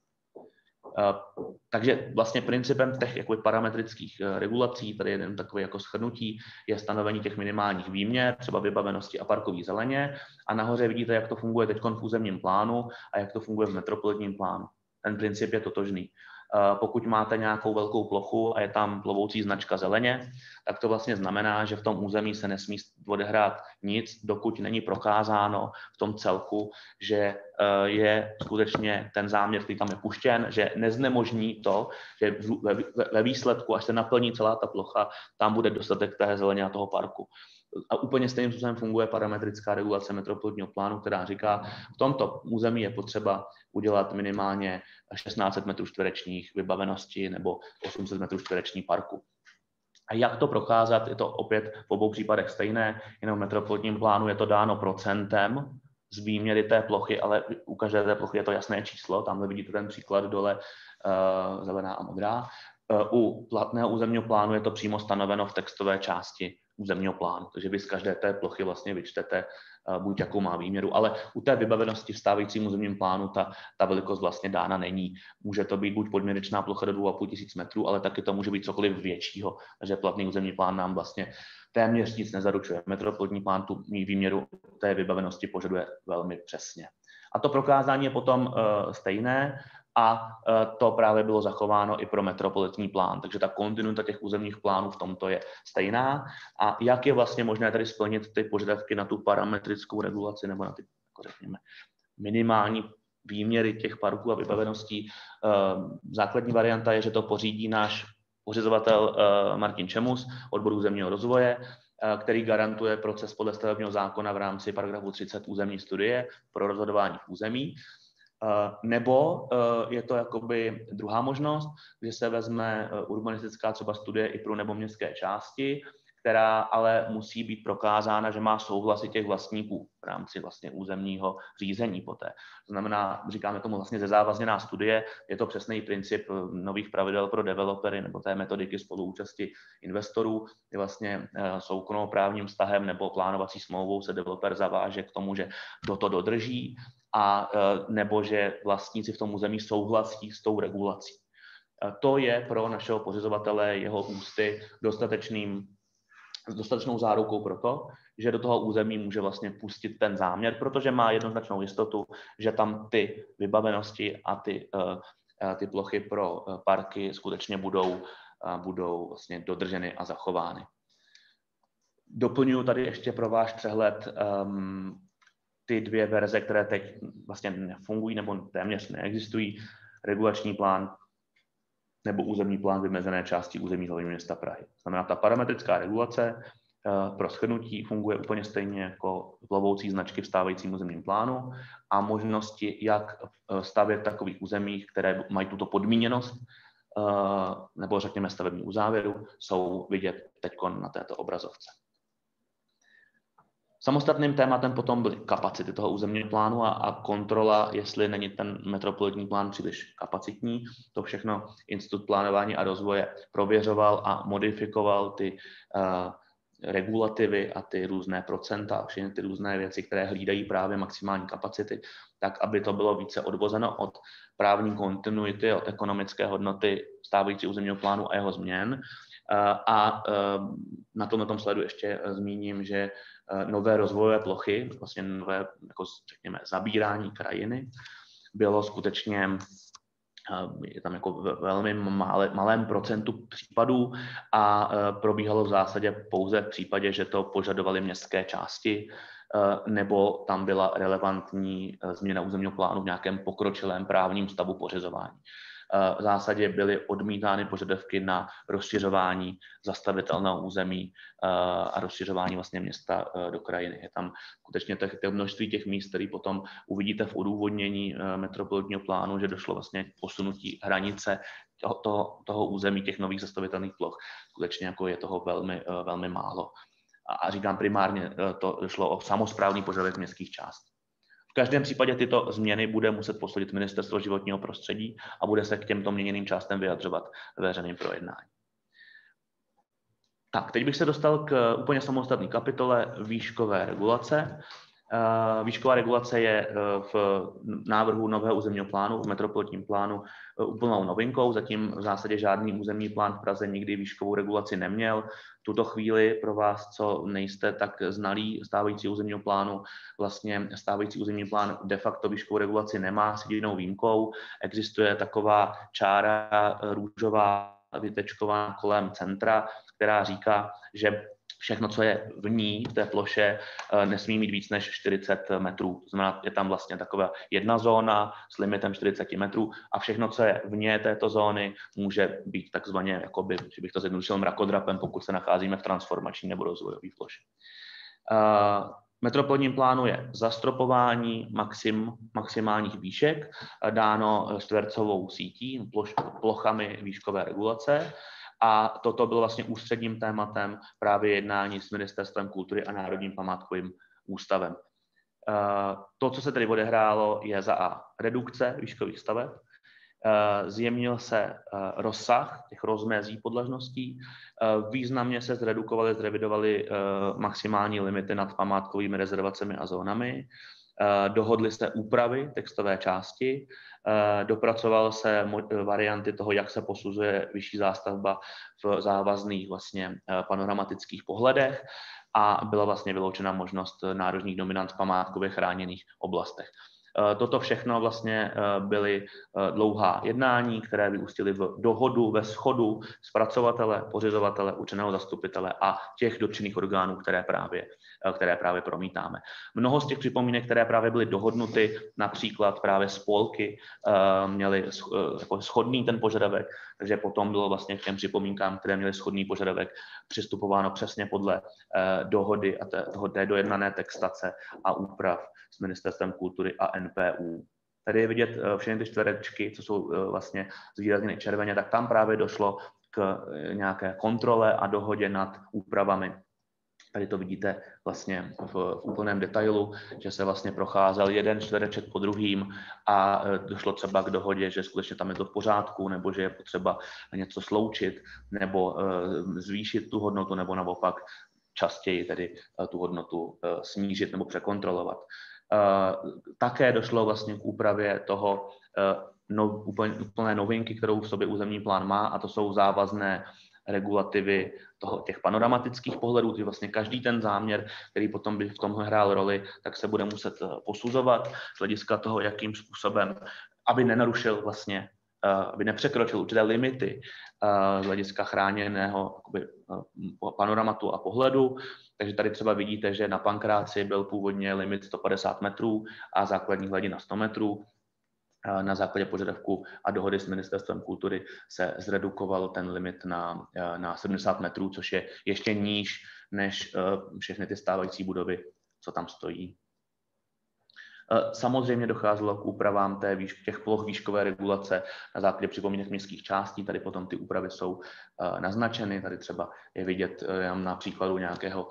Speaker 1: Uh, takže vlastně principem těch jakoby parametrických uh, regulací, tady jeden takový jako shrnutí, je stanovení těch minimálních výměr, třeba vybavenosti a parkový zeleně. A nahoře vidíte, jak to funguje teď v územním plánu a jak to funguje v metropolitním plánu. Ten princip je totožný. Uh, pokud máte nějakou velkou plochu a je tam plovoucí značka zeleně, tak to vlastně znamená, že v tom území se nesmí odehrát nic, dokud není prokázáno v tom celku, že uh, je skutečně ten záměr, který tam je puštěn, že neznemožní to, že ve, ve, ve výsledku, až se naplní celá ta plocha, tam bude dostatek té zeleně a toho parku. A úplně stejným způsobem funguje parametrická regulace metropolitního plánu, která říká, v tomto území je potřeba udělat minimálně šestnáct set metrů čtverečních vybavenosti nebo osm set metrů čtverečních parku. A jak to prokázat, je to opět v obou případech stejné, jenom v metropolitním plánu je to dáno procentem z výměry té plochy, ale u každé té plochy je to jasné číslo, tam vidíte ten příklad dole uh, zelená a modrá. Uh, u platného územního plánu je to přímo stanoveno v textové části územního plánu, takže vy z každé té plochy vlastně vyčtete uh, buď jakou má výměru, ale u té vybavenosti v stávajícím územním plánu ta, ta velikost vlastně dána není. Může to být buď podměrečná plocha do dvou a půl tisíc metrů, ale taky to může být cokoliv většího, takže platný územní plán nám vlastně téměř nic nezaručuje. Metropolitní plán tu výměru té vybavenosti požaduje velmi přesně. A to prokázání je potom uh, stejné, a to právě bylo zachováno i pro metropolitní plán. Takže ta kontinuita těch územních plánů v tomto je stejná. A jak je vlastně možné tady splnit ty požadavky na tu parametrickou regulaci nebo na ty, jako řekněme, minimální výměry těch parků a vybaveností. Základní varianta je, že to pořídí náš pořizovatel Martin Čemus, odboru územního rozvoje, který garantuje proces podle stavebního zákona v rámci paragrafu třicet územní studie pro rozhodování v území. Nebo je to jakoby druhá možnost, že se vezme urbanistická třeba studie i pro nebo městské části, která ale musí být prokázána, že má souhlasy těch vlastníků v rámci vlastně územního řízení poté. To znamená, říkáme tomu vlastně zezávazněná studie, je to přesný princip nových pravidel pro developery nebo té metodiky spoluúčasti investorů, kdy vlastně soukromoprávním vztahem nebo plánovací smlouvou se developer zaváže k tomu, že toto dodrží, a nebo že vlastníci v tom území souhlasí s tou regulací. To je pro našeho pořizovatele jeho ústy dostatečným, dostatečnou zárukou pro to, že do toho území může vlastně pustit ten záměr, protože má jednoznačnou jistotu, že tam ty vybavenosti a ty, ty plochy pro parky skutečně budou, budou vlastně dodrženy a zachovány. Doplňuji tady ještě pro váš přehled um, ty dvě verze, které teď vlastně nefungují nebo téměř neexistují. Regulační plán nebo územní plán vymezené části území hlavního města Prahy. Znamená, ta parametrická regulace pro shrnutí funguje úplně stejně jako plovoucí značky v stávajícím územním plánu a možnosti, jak stavět v takových územích, které mají tuto podmíněnost, nebo řekněme stavební uzávěru, jsou vidět teď na této obrazovce. Samostatným tématem potom byly kapacity toho územního plánu a, a kontrola, jestli není ten metropolitní plán příliš kapacitní. To všechno Institut plánování a rozvoje prověřoval a modifikoval ty uh, regulativy a ty různé procenta a všechny ty různé věci, které hlídají právě maximální kapacity, tak aby to bylo více odvozeno od právní kontinuity, od ekonomické hodnoty stávající územního plánu a jeho změn. A na tomto tom sledu ještě zmíním, že nové rozvojové plochy, vlastně nové, jako řekněme, zabírání krajiny, bylo skutečně, je tam jako velmi malé, malém procentu případů a probíhalo v zásadě pouze v případě, že to požadovaly městské části, nebo tam byla relevantní změna územního plánu v nějakém pokročilém právním stavu pořizování. V zásadě byly odmítány požadavky na rozšiřování zastavitelného území a rozšiřování vlastně města do krajiny. Je tam skutečně to množství těch míst, které potom uvidíte v odůvodnění metropolitního plánu, že došlo vlastně k posunutí hranice toho, toho, toho území těch nových zastavitelných ploch. Skutečně jako je toho velmi, velmi málo. A říkám primárně, to došlo o samosprávný požadavek městských částí. V každém případě tyto změny bude muset posoudit Ministerstvo životního prostředí a bude se k těmto měněným částem vyjadřovat ve veřejném projednání. Tak, teď bych se dostal k úplně samostatné kapitole výškové regulace. Výšková regulace je v návrhu nového územního plánu, v metropolitním plánu úplnou novinkou. Zatím v zásadě žádný územní plán v Praze nikdy výškovou regulaci neměl. V tuto chvíli pro vás, co nejste tak znalí stávající územního plánu, vlastně stávající územní plán de facto výškovou regulaci nemá s jedinou výjimkou. Existuje taková čára růžová vytečkovaná kolem centra, která říká, že všechno, co je v ní, v té ploše, nesmí mít víc než čtyřicet metrů. To znamená, je tam vlastně taková jedna zóna s limitem čtyřicet metrů a všechno, co je vně této zóny, může být takzvaně, jakoby, že bych to zjednodušil, mrakodrapem, pokud se nacházíme v transformační nebo rozvojové ploše. V metropolním plánu je zastropování maxim, maximálních výšek dáno čtvercovou sítí, ploš, plochami výškové regulace. A toto bylo vlastně ústředním tématem právě jednání s Ministerstvem kultury a Národním památkovým ústavem. To, co se tedy odehrálo, je za A redukce výškových staveb, zjemnil se rozsah těch rozmezí podlažností, významně se zredukovaly, zrevidovaly maximální limity nad památkovými rezervacemi a zónami, dohodly se úpravy textové části, dopracoval se varianty toho, jak se posuzuje vyšší zástavba v závazných vlastně panoramatických pohledech a byla vlastně vyloučena možnost národních dominant v památkově chráněných oblastech. Toto všechno vlastně byly dlouhá jednání, které vyústily v dohodu, ve shodu zpracovatele, pořizovatele, určeného zastupitele a těch dotčených orgánů, které právě, které právě promítáme. Mnoho z těch připomínek, které právě byly dohodnuty, například právě spolky, měly jako shodný ten požadavek, takže potom bylo vlastně k těm připomínkám, které měly shodný požadavek, přistupováno přesně podle dohody a té, té dojednané textace a úprav s Ministerstvem kultury a N P U. Tady je vidět všechny ty čtverečky, co jsou vlastně zvýrazněny červeně, tak tam právě došlo k nějaké kontrole a dohodě nad úpravami. Tady to vidíte vlastně v, v úplném detailu, že se vlastně procházel jeden čtvereček po druhým a došlo třeba k dohodě, že skutečně tam je to v pořádku, nebo že je potřeba něco sloučit, nebo uh, zvýšit tu hodnotu, nebo naopak častěji tedy uh, tu hodnotu uh, snížit nebo překontrolovat. Uh, také došlo vlastně k úpravě toho uh, no, úplně, úplné novinky, kterou v sobě územní plán má, a to jsou závazné regulativy toho, těch panoramatických pohledů, kdy vlastně každý ten záměr, který potom by v tom hrál roli, tak se bude muset posuzovat z hlediska toho, jakým způsobem, aby nenarušil vlastně, aby nepřekročil určité limity z hlediska chráněného jakoby, panoramatu a pohledu. Takže tady třeba vidíte, že na Pankráci byl původně limit sto padesát metrů a základní hladina sto metrů. Na základě požadavku a dohody s Ministerstvem kultury se zredukoval ten limit na, na sedmdesát metrů, což je ještě níž než všechny ty stávající budovy, co tam stojí. Samozřejmě docházelo k úpravám té výš, těch ploch výškové regulace na základě připomínek městských částí. Tady potom ty úpravy jsou naznačeny. Tady třeba je vidět jenom na příkladu nějakého,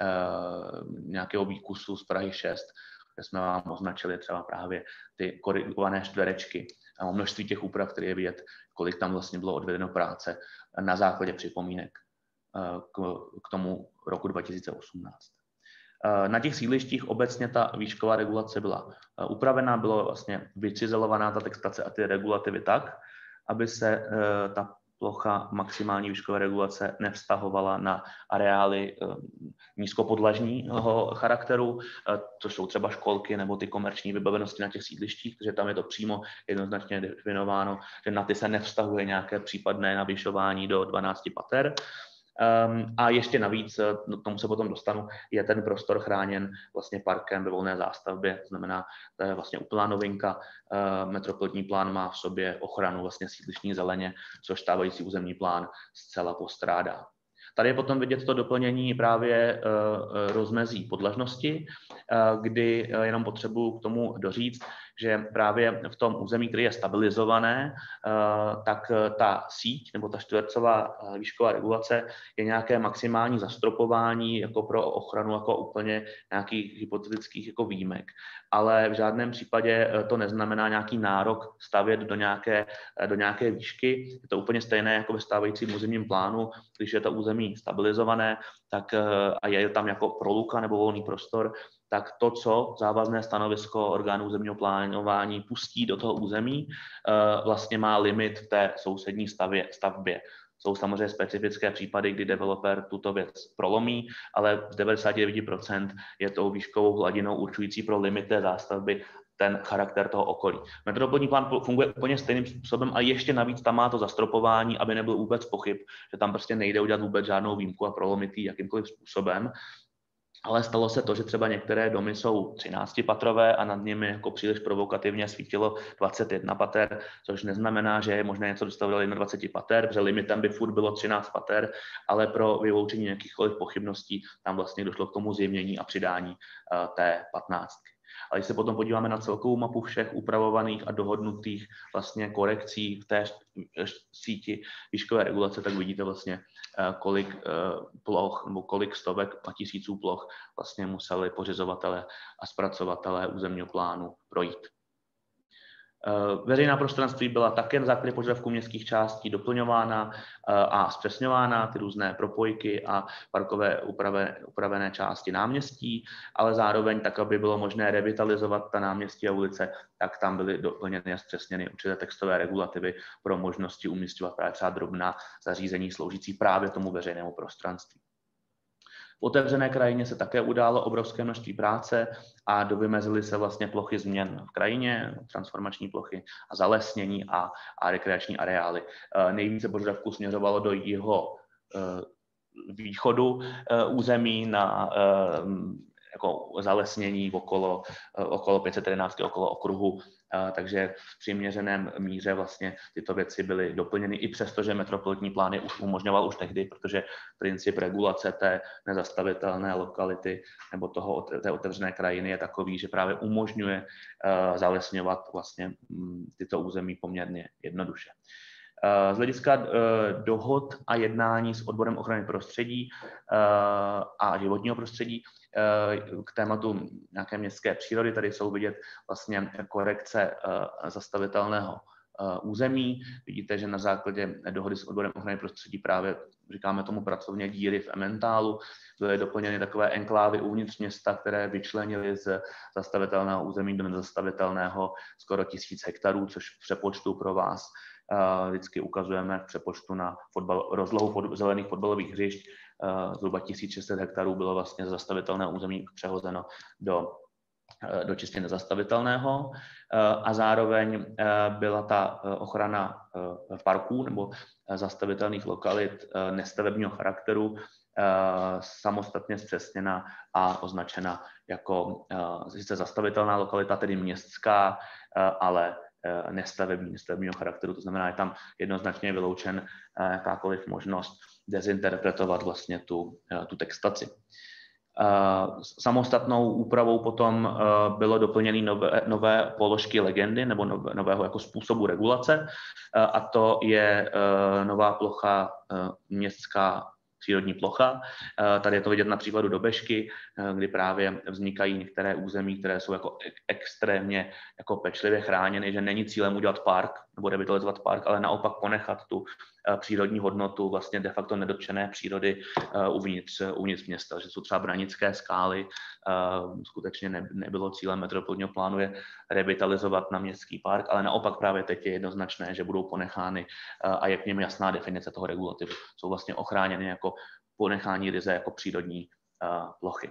Speaker 1: nějakého výkusu z Prahy šest, kde jsme vám označili třeba právě ty korigované čtverečky a o množství těch úprav, které je vidět, kolik tam vlastně bylo odvedeno práce na základě připomínek k, k tomu roku dva tisíce osmnáct. Na těch sídlištích obecně ta výšková regulace byla upravená, bylo vlastně vycizelovaná ta textace a ty regulativy tak, aby se ta plocha maximální výškové regulace nevztahovala na areály nízkopodlažního charakteru, což jsou třeba školky nebo ty komerční vybavenosti na těch sídlištích, protože tam je to přímo jednoznačně definováno, že na ty se nevztahuje nějaké případné navyšování do dvanácti pater. Um, a ještě navíc, no, tomu se potom dostanu, je ten prostor chráněn vlastně parkem ve volné zástavbě, to znamená, to je vlastně úplná novinka. Uh, metropolitní plán má v sobě ochranu vlastně sídlištní zeleně, což stávající územní plán zcela postrádá. Tady je potom vidět to doplnění právě uh, rozmezí podlažnosti, uh, kdy uh, jenom potřebuji k tomu doříct, že právě v tom území, které je stabilizované, uh, tak ta síť nebo ta čtvercová uh, výšková regulace je nějaké maximální zastropování jako pro ochranu jako úplně nějakých hypotetických jako výjimek. Ale v žádném případě to neznamená nějaký nárok stavět do nějaké, do nějaké výšky. Je to úplně stejné jako ve stávajícím územním plánu, když je to území stabilizované, tak a je tam jako proluka nebo volný prostor, tak to, co závazné stanovisko orgánů územního plánování pustí do toho území, vlastně má limit v té sousední stavě, stavbě. Jsou samozřejmě specifické případy, kdy developer tuto věc prolomí, ale v devadesáti devíti procentech je tou výškovou hladinou určující pro limit té zástavby ten charakter toho okolí. Metropolitní plán funguje úplně stejným způsobem a ještě navíc tam má to zastropování, aby nebyl vůbec pochyb, že tam prostě nejde udělat vůbec žádnou výjimku a prolomit ji jakýmkoliv způsobem. Ale stalo se to, že třeba některé domy jsou třináctipatrové a nad nimi jako příliš provokativně svítilo dvacet jedna pater, což neznamená, že je možné něco dostavit na dvacet pater, protože limitem by furt bylo třináct pater, ale pro vyloučení jakýchkoliv pochybností tam vlastně došlo k tomu zjemnění a přidání uh, té patnáctky. Ale když se potom podíváme na celkovou mapu všech upravovaných a dohodnutých vlastně korekcí v té síti výškové regulace, tak vidíte vlastně, kolik ploch nebo kolik stovek a tisíců ploch vlastně museli pořizovatelé a zpracovatelé územního plánu projít. Veřejná prostranství byla také na základě požadavků městských částí doplňována a zpřesňována, ty různé propojky a parkové upravené, upravené části náměstí, ale zároveň tak, aby bylo možné revitalizovat ta náměstí a ulice, tak tam byly doplněny a zpřesněny určité textové regulativy pro možnosti umísťovat právě třeba drobná zařízení sloužící právě tomu veřejnému prostranství. V otevřené krajině se také událo obrovské množství práce a dovymezily se vlastně plochy změn v krajině, transformační plochy a zalesnění a, a rekreační areály. Nejvíce požadavků směřovalo do jeho východu území na jako zalesnění okolo, okolo pět set jedenáct, okolo okruhu, takže v přiměřeném míře vlastně tyto věci byly doplněny, i přesto, že metropolitní plán je už umožňoval už tehdy, protože princip regulace té nezastavitelné lokality nebo toho, té otevřené krajiny je takový, že právě umožňuje zalesňovat vlastně tyto území poměrně jednoduše. Z hlediska dohod a jednání s odborem ochrany prostředí a životního prostředí k tématu nějaké městské přírody, tady jsou vidět vlastně korekce zastavitelného území. Vidíte, že na základě dohody s odborem ochrany prostředí právě, říkáme tomu pracovně, díry v Emmentálu, byly doplněny takové enklávy uvnitř města, které vyčlenily z zastavitelného území do nezastavitelného skoro tisíc hektarů, což v přepočtu pro vás vždycky ukazujeme v přepočtu na fotbal, rozlohu fot, zelených fotbalových hřišť. Zhruba tisíc šest set hektarů bylo vlastně zastavitelné území přehozeno do do čistě nezastavitelného a zároveň byla ta ochrana parků nebo zastavitelných lokalit nestavebního charakteru samostatně zpřesněna a označena jako sice zastavitelná lokalita, tedy městská, ale nestavební, nestavebního charakteru. To znamená, že tam jednoznačně vyloučen jakákoliv možnost dezinterpretovat vlastně tu, tu textaci. Samostatnou úpravou potom bylo doplněny nové, nové položky legendy nebo nové, nového jako způsobu regulace, a to je nová plocha městská přírodní plocha. Tady je to vidět na příkladu Dobešky, kdy právě vznikají některé území, které jsou jako extrémně jako pečlivě chráněny, že není cílem udělat park nebo revitalizovat park, ale naopak ponechat tu přírodní hodnotu vlastně de facto nedotčené přírody uvnitř, uvnitř města, že jsou třeba Branické skály. Skutečně ne, nebylo cílem metropolního plánu je revitalizovat na městský park, ale naopak právě teď je jednoznačné, že budou ponechány a je k něm jasná definice toho regulativu. Jsou vlastně ochráněny jako ponechání ryze jako přírodní plochy.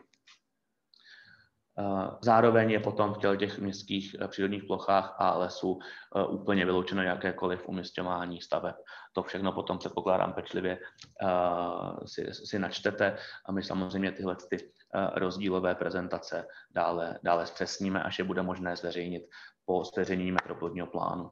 Speaker 1: Zároveň je potom v těch městských přírodních plochách a lesů úplně vyloučeno jakékoliv umisťování staveb. To všechno potom předpokládám pečlivě si, si načtete a my samozřejmě tyhle ty rozdílové prezentace dále, dále zpřesníme, až je bude možné zveřejnit po zveřejnění metropolního plánu.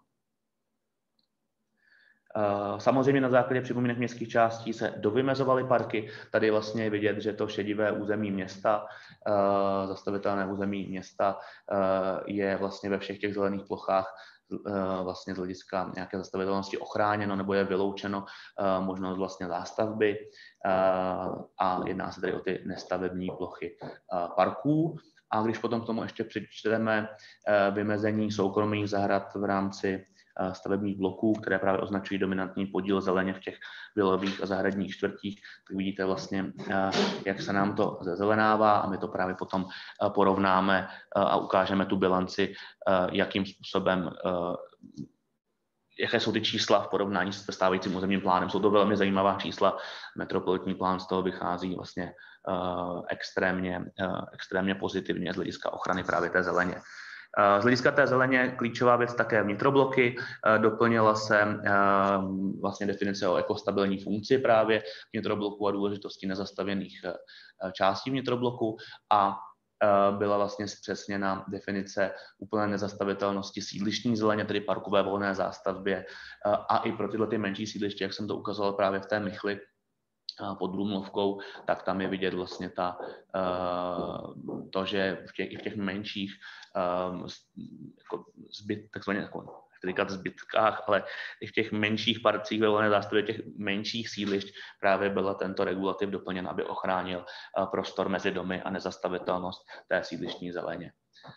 Speaker 1: Samozřejmě na základě připomínek městských částí se dovymezovaly parky. Tady je vlastně vidět, že to šedivé území města, zastavitelné území města je vlastně ve všech těch zelených plochách vlastně z hlediska nějaké zastavitelnosti ochráněno nebo je vyloučeno možnost vlastně zástavby a jedná se tady o ty nestavební plochy parků. A když potom k tomu ještě přečteme vymezení soukromých zahrad v rámci stavebních bloků, které právě označují dominantní podíl zeleně v těch vilových a zahradních čtvrtích, tak vidíte vlastně, jak se nám to zezelenává a my to právě potom porovnáme a ukážeme tu bilanci, jakým způsobem, jaké jsou ty čísla v porovnání se stávajícím územním plánem. Jsou to velmi zajímavá čísla. Metropolitní plán z toho vychází vlastně extrémně, extrémně pozitivně z hlediska ochrany právě té zeleně. Z hlediska té zeleně klíčová věc také vnitrobloky. Doplnila se vlastně definice o ekostabilní funkci právě vnitrobloku a důležitosti nezastavěných částí vnitrobloku a byla vlastně zpřesněna definice úplné nezastavitelnosti sídlištní zeleně, tedy parkové volné zástavbě a i pro tyhle ty menší sídliště, jak jsem to ukazoval právě v té Michli pod Brumlovkou, tak tam je vidět vlastně ta, to, že v těch, i v těch menších jako zbyt, takzvaně jako, říkat zbytkách, ale i v těch menších parcích ve volné zástavbě, těch menších sídlišť právě byl tento regulativ doplněn, aby ochránil prostor mezi domy a nezastavitelnost té sídlištní zeleně.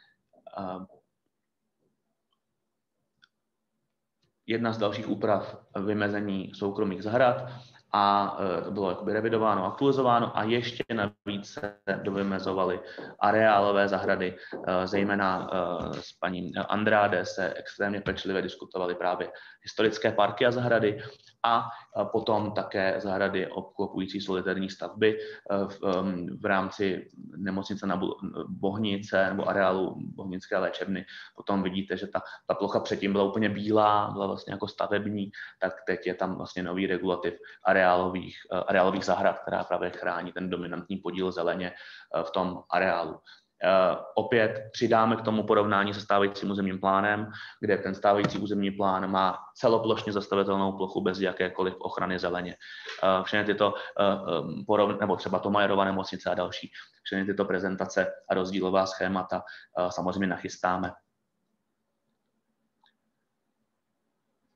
Speaker 1: Jedna z dalších úprav vymezení soukromých zahrad a to bylo jakoby revidováno, aktualizováno a ještě navíc se dovymezovaly areálové zahrady, zejména s paní Andráde se extrémně pečlivě diskutovaly právě historické parky a zahrady a potom také zahrady obklopující solitérní stavby v, v rámci nemocnice na Bohnice nebo areálu Bohnické léčebny. Potom vidíte, že ta, ta plocha předtím byla úplně bílá, byla vlastně jako stavební, tak teď je tam vlastně nový regulativ areálových, areálových zahrad, která právě chrání ten dominantní podíl zeleně v tom areálu. Uh, opět přidáme k tomu porovnání se stávajícím územním plánem, kde ten stávající územní plán má celoplošně zastavitelnou plochu bez jakékoliv ochrany zeleně. Uh, všechny tyto, uh, porov, nebo třeba Tomajerova nemocnice a další, všechny tyto prezentace a rozdílová schémata uh, samozřejmě nachystáme.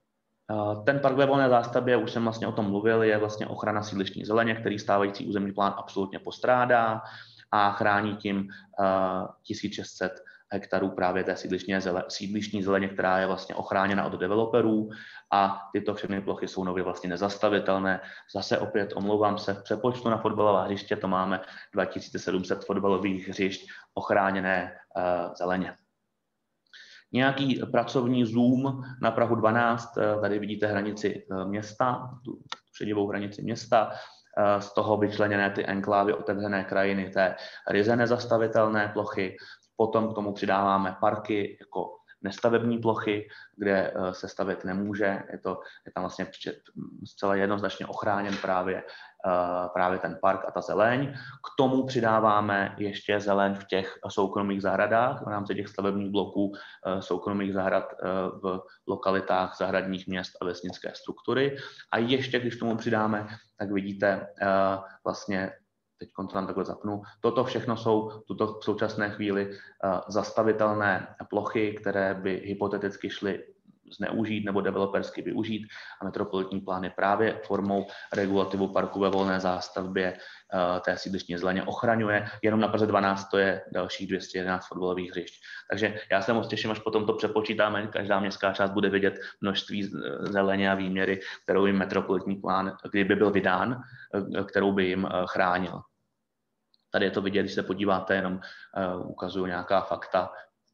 Speaker 1: Ten park ve volné zástavbě, už jsem vlastně o tom mluvil, je vlastně ochrana sídlištní zeleně, který stávající územní plán absolutně postrádá a chrání tím tisíc šest set hektarů právě té sídlištní zeleně, která je vlastně ochráněna od developerů a tyto všechny plochy jsou nově vlastně nezastavitelné. Zase opět omlouvám se, v přepočtu na fotbalová hřiště to máme dva tisíce sedm set fotbalových hřišť ochráněné zeleně. Nějaký pracovní zoom na Prahu dvanáct, tady vidíte hranici města, tu šedivou hranici města, z toho vyčleněné ty enklávy otevřené krajiny, té ryze nezastavitelné plochy, potom k tomu přidáváme parky jako nestavební plochy, kde se stavět nemůže, je, to, je tam vlastně zcela jednoznačně ochráněn právě, právě ten park a ta zeleň. K tomu přidáváme ještě zeleň v těch soukromých zahradách, v rámci těch stavebních bloků soukromých zahrad v lokalitách zahradních měst a vesnické struktury. A ještě, když k tomu přidáme, tak vidíte vlastně, teď to tam takhle zapnu, toto všechno jsou tuto v současné chvíli uh, zastavitelné plochy, které by hypoteticky šly zneužít nebo developersky využít a metropolitní plán je právě formou regulativu parku ve volné zástavbě uh, té sídlištní zeleně ochraňuje. Jenom na Praze dvanáct to je dalších dvě stě jedenáct fotbalových hřišť. Takže já se moc těším, až potom to přepočítáme, každá městská část bude vidět množství zeleně a výměry, kterou jim metropolitní plán, kdyby byl vydán, kterou by jim chránil. Tady je to vidět, když se podíváte, jenom uh, ukazuju nějaká fakta.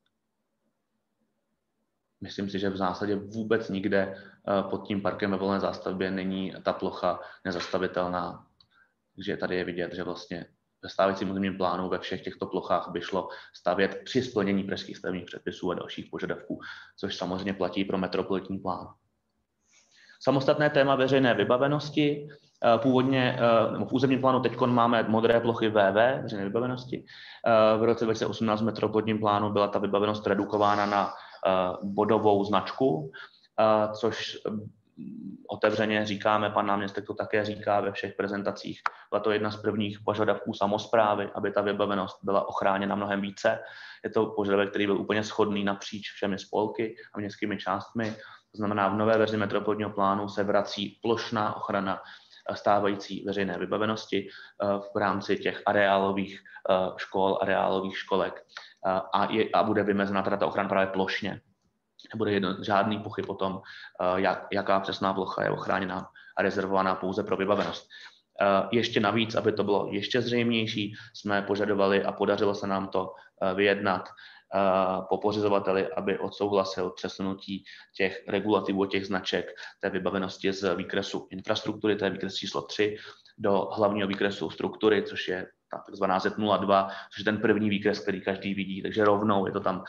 Speaker 1: Myslím si, že v zásadě vůbec nikde uh, pod tím parkem ve volné zástavbě není ta plocha nezastavitelná. Takže tady je vidět, že vlastně ve stávajícím územním plánu ve všech těchto plochách by šlo stavět při splnění pražských stavebních předpisů a dalších požadavků, což samozřejmě platí pro metropolitní plán. Samostatné téma veřejné vybavenosti. Původně v územním plánu teď máme modré plochy V V, veřejné vybavenosti. V roce dva tisíce osmnáct v metropolitním plánu byla ta vybavenost redukována na bodovou značku, což otevřeně říkáme, pan náměstek to také říká ve všech prezentacích. Byla to jedna z prvních požadavků samosprávy, aby ta vybavenost byla ochráněna mnohem více. Je to požadavek, který byl úplně shodný napříč všemi spolky a městskými částmi. To znamená, v nové verzi metropolitního plánu se vrací plošná ochrana stávající veřejné vybavenosti v rámci těch areálových škol, areálových školek a, je, a bude vymezena teda ta ochrana právě plošně. Nebude jedno, žádný pochyb o tom, jak, jaká přesná plocha je ochráněná a rezervovaná pouze pro vybavenost. Ještě navíc, aby to bylo ještě zřejmější, jsme požadovali a podařilo se nám to vyjednat po pořizovateli, aby odsouhlasil přesunutí těch regulativů, těch značek té vybavenosti z výkresu infrastruktury, to je výkres číslo tři, do hlavního výkresu struktury, což je ta takzvaná Z nula dva, což je ten první výkres, který každý vidí, takže rovnou je to tam uh,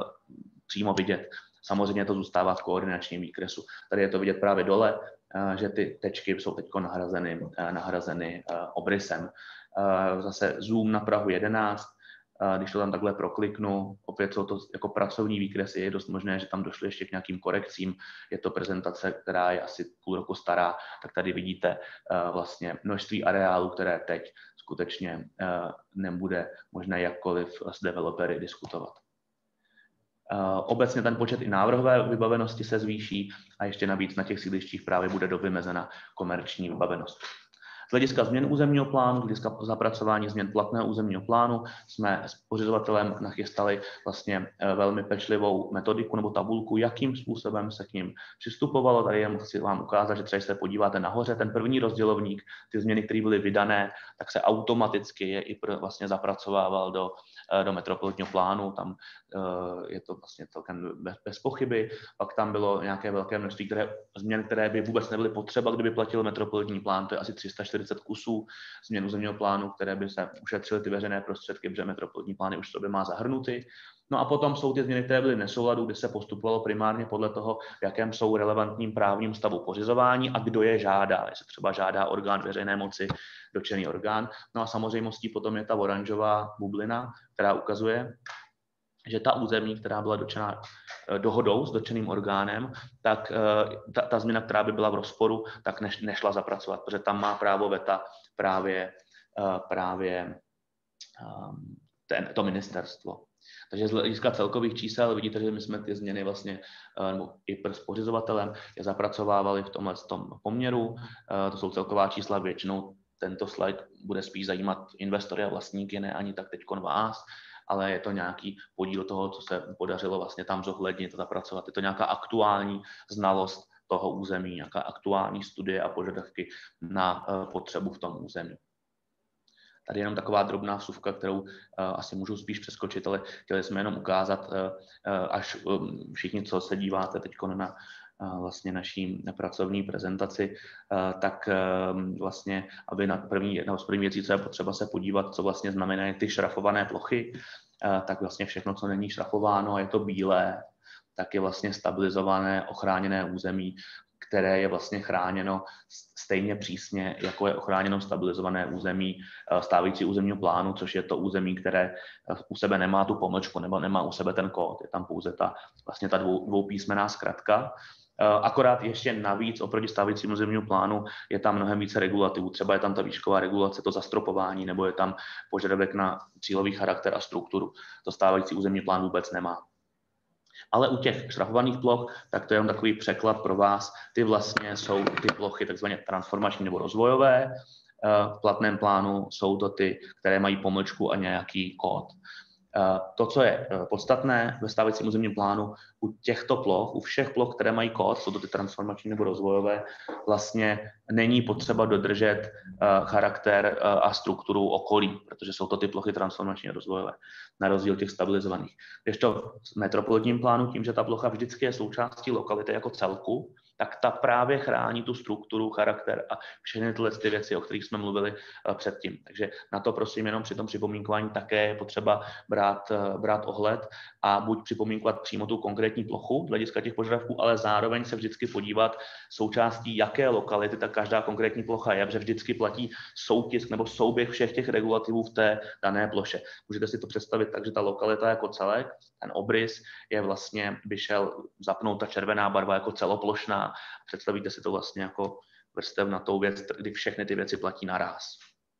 Speaker 1: přímo vidět. Samozřejmě to zůstává v koordinačním výkresu. Tady je to vidět právě dole, uh, že ty tečky jsou teď nahrazeny, uh, nahrazeny uh, obrysem. Uh, zase zoom na Prahu jedenáct, když to tam takhle prokliknu, opět jsou to jako pracovní výkresy, je dost možné, že tam došlo ještě k nějakým korekcím. Je to prezentace, která je asi půl roku stará, tak tady vidíte vlastně množství areálů, které teď skutečně nebude možné jakkoliv s developery diskutovat. Obecně ten počet i návrhové vybavenosti se zvýší a ještě navíc na těch sídlištích právě bude dovymezena komerční vybavenost. Z hlediska změn územního plánu, z hlediska zapracování změn platného územního plánu jsme s pořizovatelem nachystali vlastně velmi pečlivou metodiku nebo tabulku, jakým způsobem se k ním přistupovalo. Tady jen chci vám ukázat, že třeba se podíváte nahoře, ten první rozdělovník, ty změny, které byly vydané, tak se automaticky je i vlastně zapracovával do, do metropolitního plánu. Tam je to vlastně celkem bez, bez pochyby. Pak tam bylo nějaké velké množství které, změn, které by vůbec nebyly potřeba, kdyby platil metropolitní plán, to je asi tři sta čtyřicet kusů změn územního plánu, které by se ušetřily ty veřejné prostředky, protože metropolitní plány už sobě má zahrnuty. No a potom jsou ty změny, které byly v nesouladu, kdy se postupovalo primárně podle toho, v jakém jsou relevantním právním stavu pořizování a kdo je žádá. Jestli třeba žádá orgán veřejné moci, dotčený orgán. No a samozřejmostí potom je ta oranžová bublina, která ukazuje, že ta území, která byla dotčena dohodou s dotčeným orgánem, tak ta, ta změna, která by byla v rozporu, tak neš, nešla zapracovat, protože tam má právo veta právě, právě ten, to ministerstvo. Takže z hlediska celkových čísel vidíte, že my jsme ty změny vlastně, nebo i s pořizovatelem je zapracovávali v tomhle tom poměru. To jsou celková čísla, většinou tento slide bude spíš zajímat investory a vlastníky, ne ani tak teďkon vás, ale je to nějaký podíl toho, co se podařilo vlastně tam zohlednit a zapracovat. Je to nějaká aktuální znalost toho území, nějaká aktuální studie a požadavky na potřebu v tom území. Tady jenom taková drobná vsuvka, kterou uh, asi můžu spíš přeskočit, ale chtěli jsme jenom ukázat, uh, až um, všichni, co se díváte teď na uh, vlastně naší pracovní prezentaci, uh, tak uh, vlastně, aby na první, jedna z prvních věcí, co je potřeba se podívat, co vlastně znamenají ty šrafované plochy, uh, tak vlastně všechno, co není šrafováno a je to bílé, tak je vlastně stabilizované, ochráněné území, které je vlastně chráněno stejně přísně, jako je ochráněno stabilizované území stávající územního plánu, což je to území, které u sebe nemá tu pomlčku nebo nemá u sebe ten kód. Je tam pouze ta, vlastně ta dvou, dvoupísmená zkratka. Akorát ještě navíc oproti stávajícímu územního plánu je tam mnohem více regulativů. Třeba je tam ta výšková regulace, to zastropování, nebo je tam požadavek na cílový charakter a strukturu. To stávající územní plán vůbec nemá. Ale u těch šrafovaných ploch, tak to je jen takový překlad pro vás, ty vlastně jsou ty plochy takzvaně transformační nebo rozvojové. V platném plánu jsou to ty, které mají pomlčku a nějaký kód. To, co je podstatné ve stávajícím územním plánu, u těchto ploch, u všech ploch, které mají kód, jsou to ty transformační nebo rozvojové, vlastně není potřeba dodržet charakter a strukturu okolí, protože jsou to ty plochy transformační a rozvojové, na rozdíl těch stabilizovaných. Kdežto v metropolitním plánu, tím, že ta plocha vždycky je součástí lokality jako celku, tak ta právě chrání tu strukturu, charakter a všechny tyhle ty věci, o kterých jsme mluvili předtím. Takže na to prosím jenom při tom připomínkování také je potřeba brát, brát ohled a buď připomínkovat přímo tu konkrétní plochu z hlediska těch požadavků, ale zároveň se vždycky podívat součástí jaké lokality ta každá konkrétní plocha je, protože vždycky platí soutisk nebo souběh všech těch regulativů v té dané ploše. Můžete si to představit tak, že ta lokalita jako celek, ten obrys je vlastně, by šel zapnout ta červená barva jako celoplošná. Představíte si to vlastně jako vrstevnatou věc, kdy všechny ty věci platí naráz.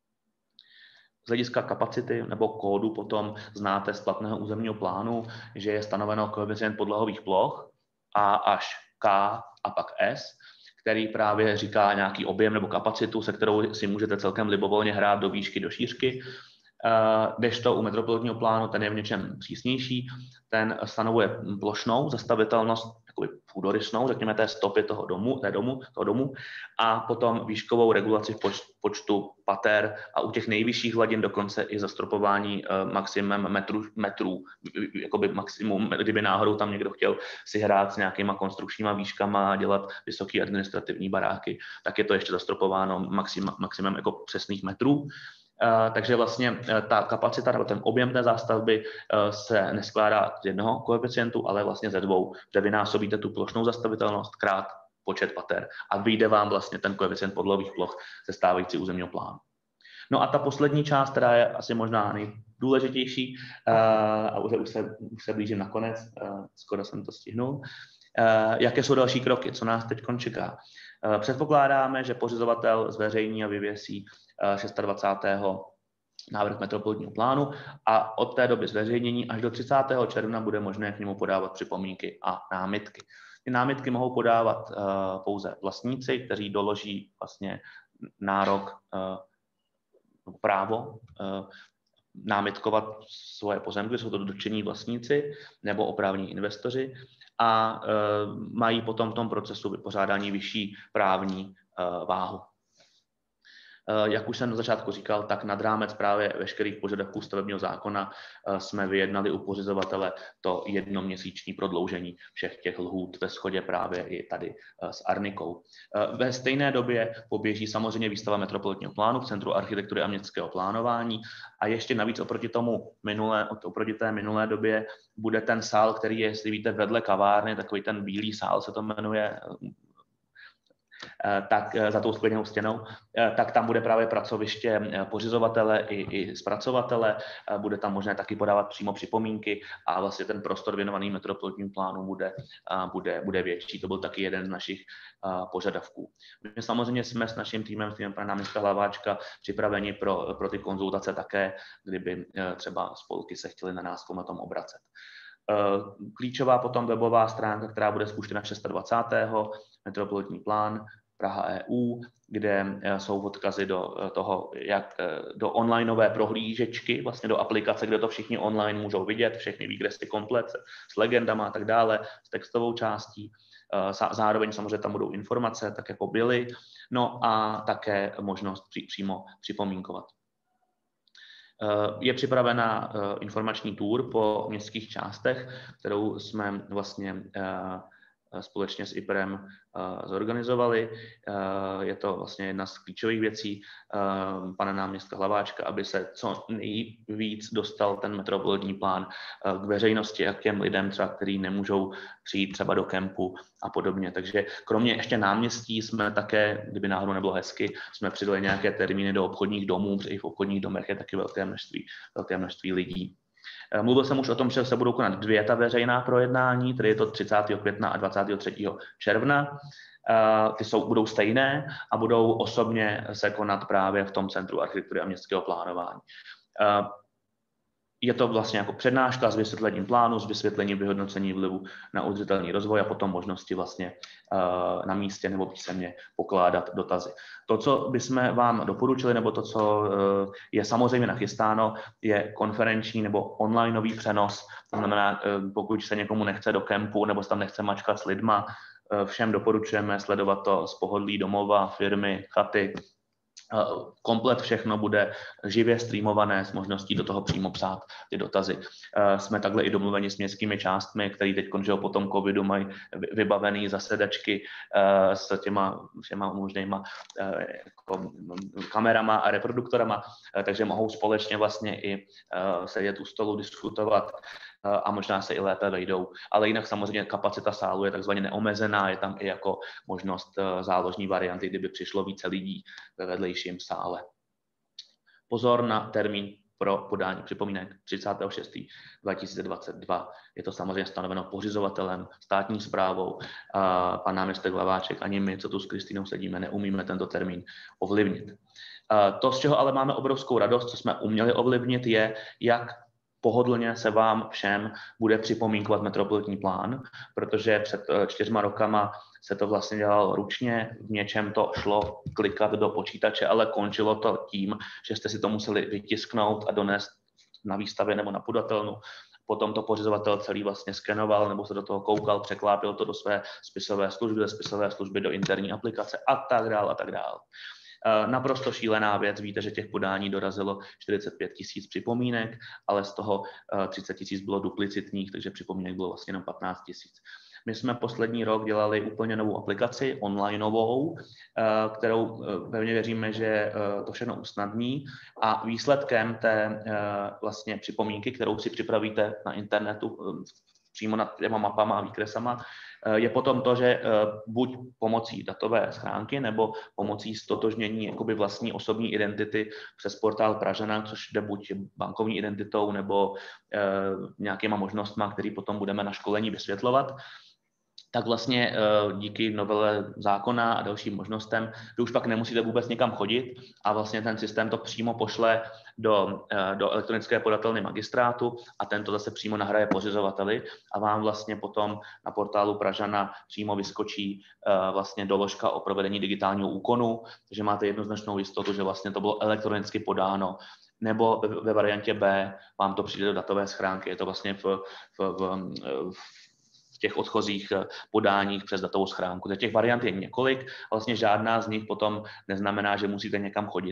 Speaker 1: Z hlediska kapacity nebo kódu potom znáte z platného územního plánu, že je stanoveno koeficient podlahových ploch A až K a pak S, který právě říká nějaký objem nebo kapacitu, se kterou si můžete celkem libovolně hrát do výšky, do šířky. Kdežto u metropolitního plánu ten je v něčem přísnější, ten stanovuje plošnou zastavitelnost, jakoby půdorysnou, řekněme té stopy toho domu, té domu, toho domu, a potom výškovou regulaci v počtu pater a u těch nejvyšších hladin dokonce i zastropování maximum metrů, metrů, jakoby maximum, kdyby náhodou tam někdo chtěl si hrát s nějakýma konstrukčníma výškama a dělat vysoké administrativní baráky, tak je to ještě zastropováno maximum, maximum jako přesných metrů. Uh, takže vlastně uh, ta kapacita nebo ten objem té zástavby uh, se neskládá z jednoho koeficientu, ale vlastně ze dvou, že vynásobíte tu plošnou zastavitelnost krát počet pater a vyjde vám vlastně ten koeficient podlahových ploch ze stávající územního plánu. No a ta poslední část, která je asi možná nejdůležitější, uh, a už, už, se, už se blížím na konec, uh, skoro jsem to stihnul, uh, jaké jsou další kroky, co nás teď čeká. Uh, předpokládáme, že pořizovatel zveřejní a vyvěsí dvacátého šestého návrh metropolitního plánu a od té doby zveřejnění až do třicátého června bude možné k němu podávat připomínky a námitky. Ty námitky mohou podávat uh, pouze vlastníci, kteří doloží vlastně nárok, uh, právo uh, námitkovat svoje pozemky, jsou to dotčení vlastníci nebo oprávnění investoři a uh, mají potom v tom procesu vypořádání vyšší právní uh, váhu. Jak už jsem na začátku říkal, tak nad rámec právě veškerých požadavků stavebního zákona jsme vyjednali u pořizovatele to jednoměsíční prodloužení všech těch lhůt ve shodě právě i tady s Arnikou. Ve stejné době poběží samozřejmě výstava metropolitního plánu v Centru architektury a městského plánování a ještě navíc oproti tomu minulé, oproti té minulé době bude ten sál, který je, jestli víte, vedle kavárny, takový ten bílý sál se to jmenuje, tak za tou skleněnou stěnou, tak tam bude právě pracoviště pořizovatele i, i zpracovatele, bude tam možné taky podávat přímo připomínky a vlastně ten prostor věnovaný metropolitním plánu bude, bude, bude větší. To byl taky jeden z našich požadavků. My samozřejmě jsme s naším týmem, s týmem pana náměstka Hlaváčka, připraveni pro, pro ty konzultace také, kdyby třeba spolky se chtěly na nás na tom obracet. Klíčová potom webová stránka, která bude spuštěna dvacátého šestého metropolitní plán Praha E U, kde jsou odkazy do toho, jak do onlineové prohlížečky, vlastně do aplikace, kde to všichni online můžou vidět, všechny výkresy komplet s legendama a tak dále, s textovou částí. Zároveň samozřejmě tam budou informace, tak jako byly, no a také možnost při, přímo připomínkovat. Je připravena informační tour po městských částech, kterou jsme vlastně společně s IPRem zorganizovali. Je to vlastně jedna z klíčových věcí pana náměstka Hlaváčka, aby se co nejvíc dostal ten metropolitní plán k veřejnosti a k těm lidem, třeba, kteří nemůžou přijít třeba do kempu a podobně. Takže kromě ještě náměstí jsme také, kdyby náhodou nebylo hezky, jsme přidali nějaké termíny do obchodních domů, protože i v obchodních domech je taky velké množství, velké množství lidí. Mluvil jsem už o tom, že se budou konat dvě ta veřejná projednání, tedy je to třicátého května a dvacátého třetího června. Ty jsou, budou stejné a budou osobně se konat právě v tom Centru architektury a městského plánování. Je to vlastně jako přednáška s vysvětlením plánu, s vysvětlením vyhodnocení vlivu na udržitelný rozvoj a potom možnosti vlastně uh, na místě nebo písemně pokládat dotazy. To, co bychom vám doporučili, nebo to, co uh, je samozřejmě nachystáno, je konferenční nebo onlineový přenos. To znamená, uh, pokud se někomu nechce do kempu nebo se tam nechce mačkat s lidma, uh, všem doporučujeme sledovat to z pohodlí domova, firmy, chaty. Komplet všechno bude živě streamované s možností do toho přímo psát ty dotazy. Jsme takhle i domluveni s městskými částmi, které teď po tom covidu mají vybavené zasedačky s těma všema možnýma jako kamerama a reproduktorama, takže mohou společně vlastně i sedět u stolu, diskutovat a možná se i lépe vejdou. Ale jinak samozřejmě kapacita sálu je takzvaně neomezená, je tam i jako možnost záložní varianty, kdyby přišlo více lidí ve vedlejším sále. Pozor na termín pro podání připomínek třicátého šestého dva tisíce dvacet dva. Je to samozřejmě stanoveno pořizovatelem, státní správou. Pan náměstek Hlaváček ani my, co tu s Kristýnou sedíme, neumíme tento termín ovlivnit. To, z čeho ale máme obrovskou radost, co jsme uměli ovlivnit, je, jak pohodlně se vám všem bude připomínkovat metropolitní plán, protože před čtyřma rokama se to vlastně dělalo ručně, v něčem to šlo klikat do počítače, ale končilo to tím, že jste si to museli vytisknout a donést na výstavě nebo na podatelnu. Potom to pořizovatel celý vlastně skenoval nebo se do toho koukal, překlápil to do své spisové služby, ze spisové služby do interní aplikace a tak dál a tak dál. Naprosto šílená věc, víte, že těch podání dorazilo čtyřicet pět tisíc připomínek, ale z toho třicet tisíc bylo duplicitních, takže připomínek bylo vlastně jenom patnáct tisíc. My jsme poslední rok dělali úplně novou aplikaci, onlineovou, kterou pevně věříme, že to všechno usnadní a výsledkem té vlastně připomínky, kterou si připravíte na internetu přímo nad těma mapama a výkresama, je potom to, že buď pomocí datové schránky nebo pomocí stotožnění jakoby vlastní osobní identity přes portál Pražana, což jde buď bankovní identitou nebo nějakýma možnostmi, které potom budeme na školení vysvětlovat, tak vlastně díky novele zákona a dalším možnostem, že už pak nemusíte vůbec někam chodit a vlastně ten systém to přímo pošle do, do elektronické podatelny magistrátu a tento zase přímo nahraje pořizovateli a vám vlastně potom na portálu Pražana přímo vyskočí vlastně doložka o provedení digitálního úkonu, takže máte jednoznačnou jistotu, že vlastně to bylo elektronicky podáno, nebo ve variantě B vám to přijde do datové schránky, je to vlastně v, v, v, v těch odchozích podáních přes datovou schránku. Těch variant je několik, vlastně žádná z nich potom neznamená, že musíte někam chodit.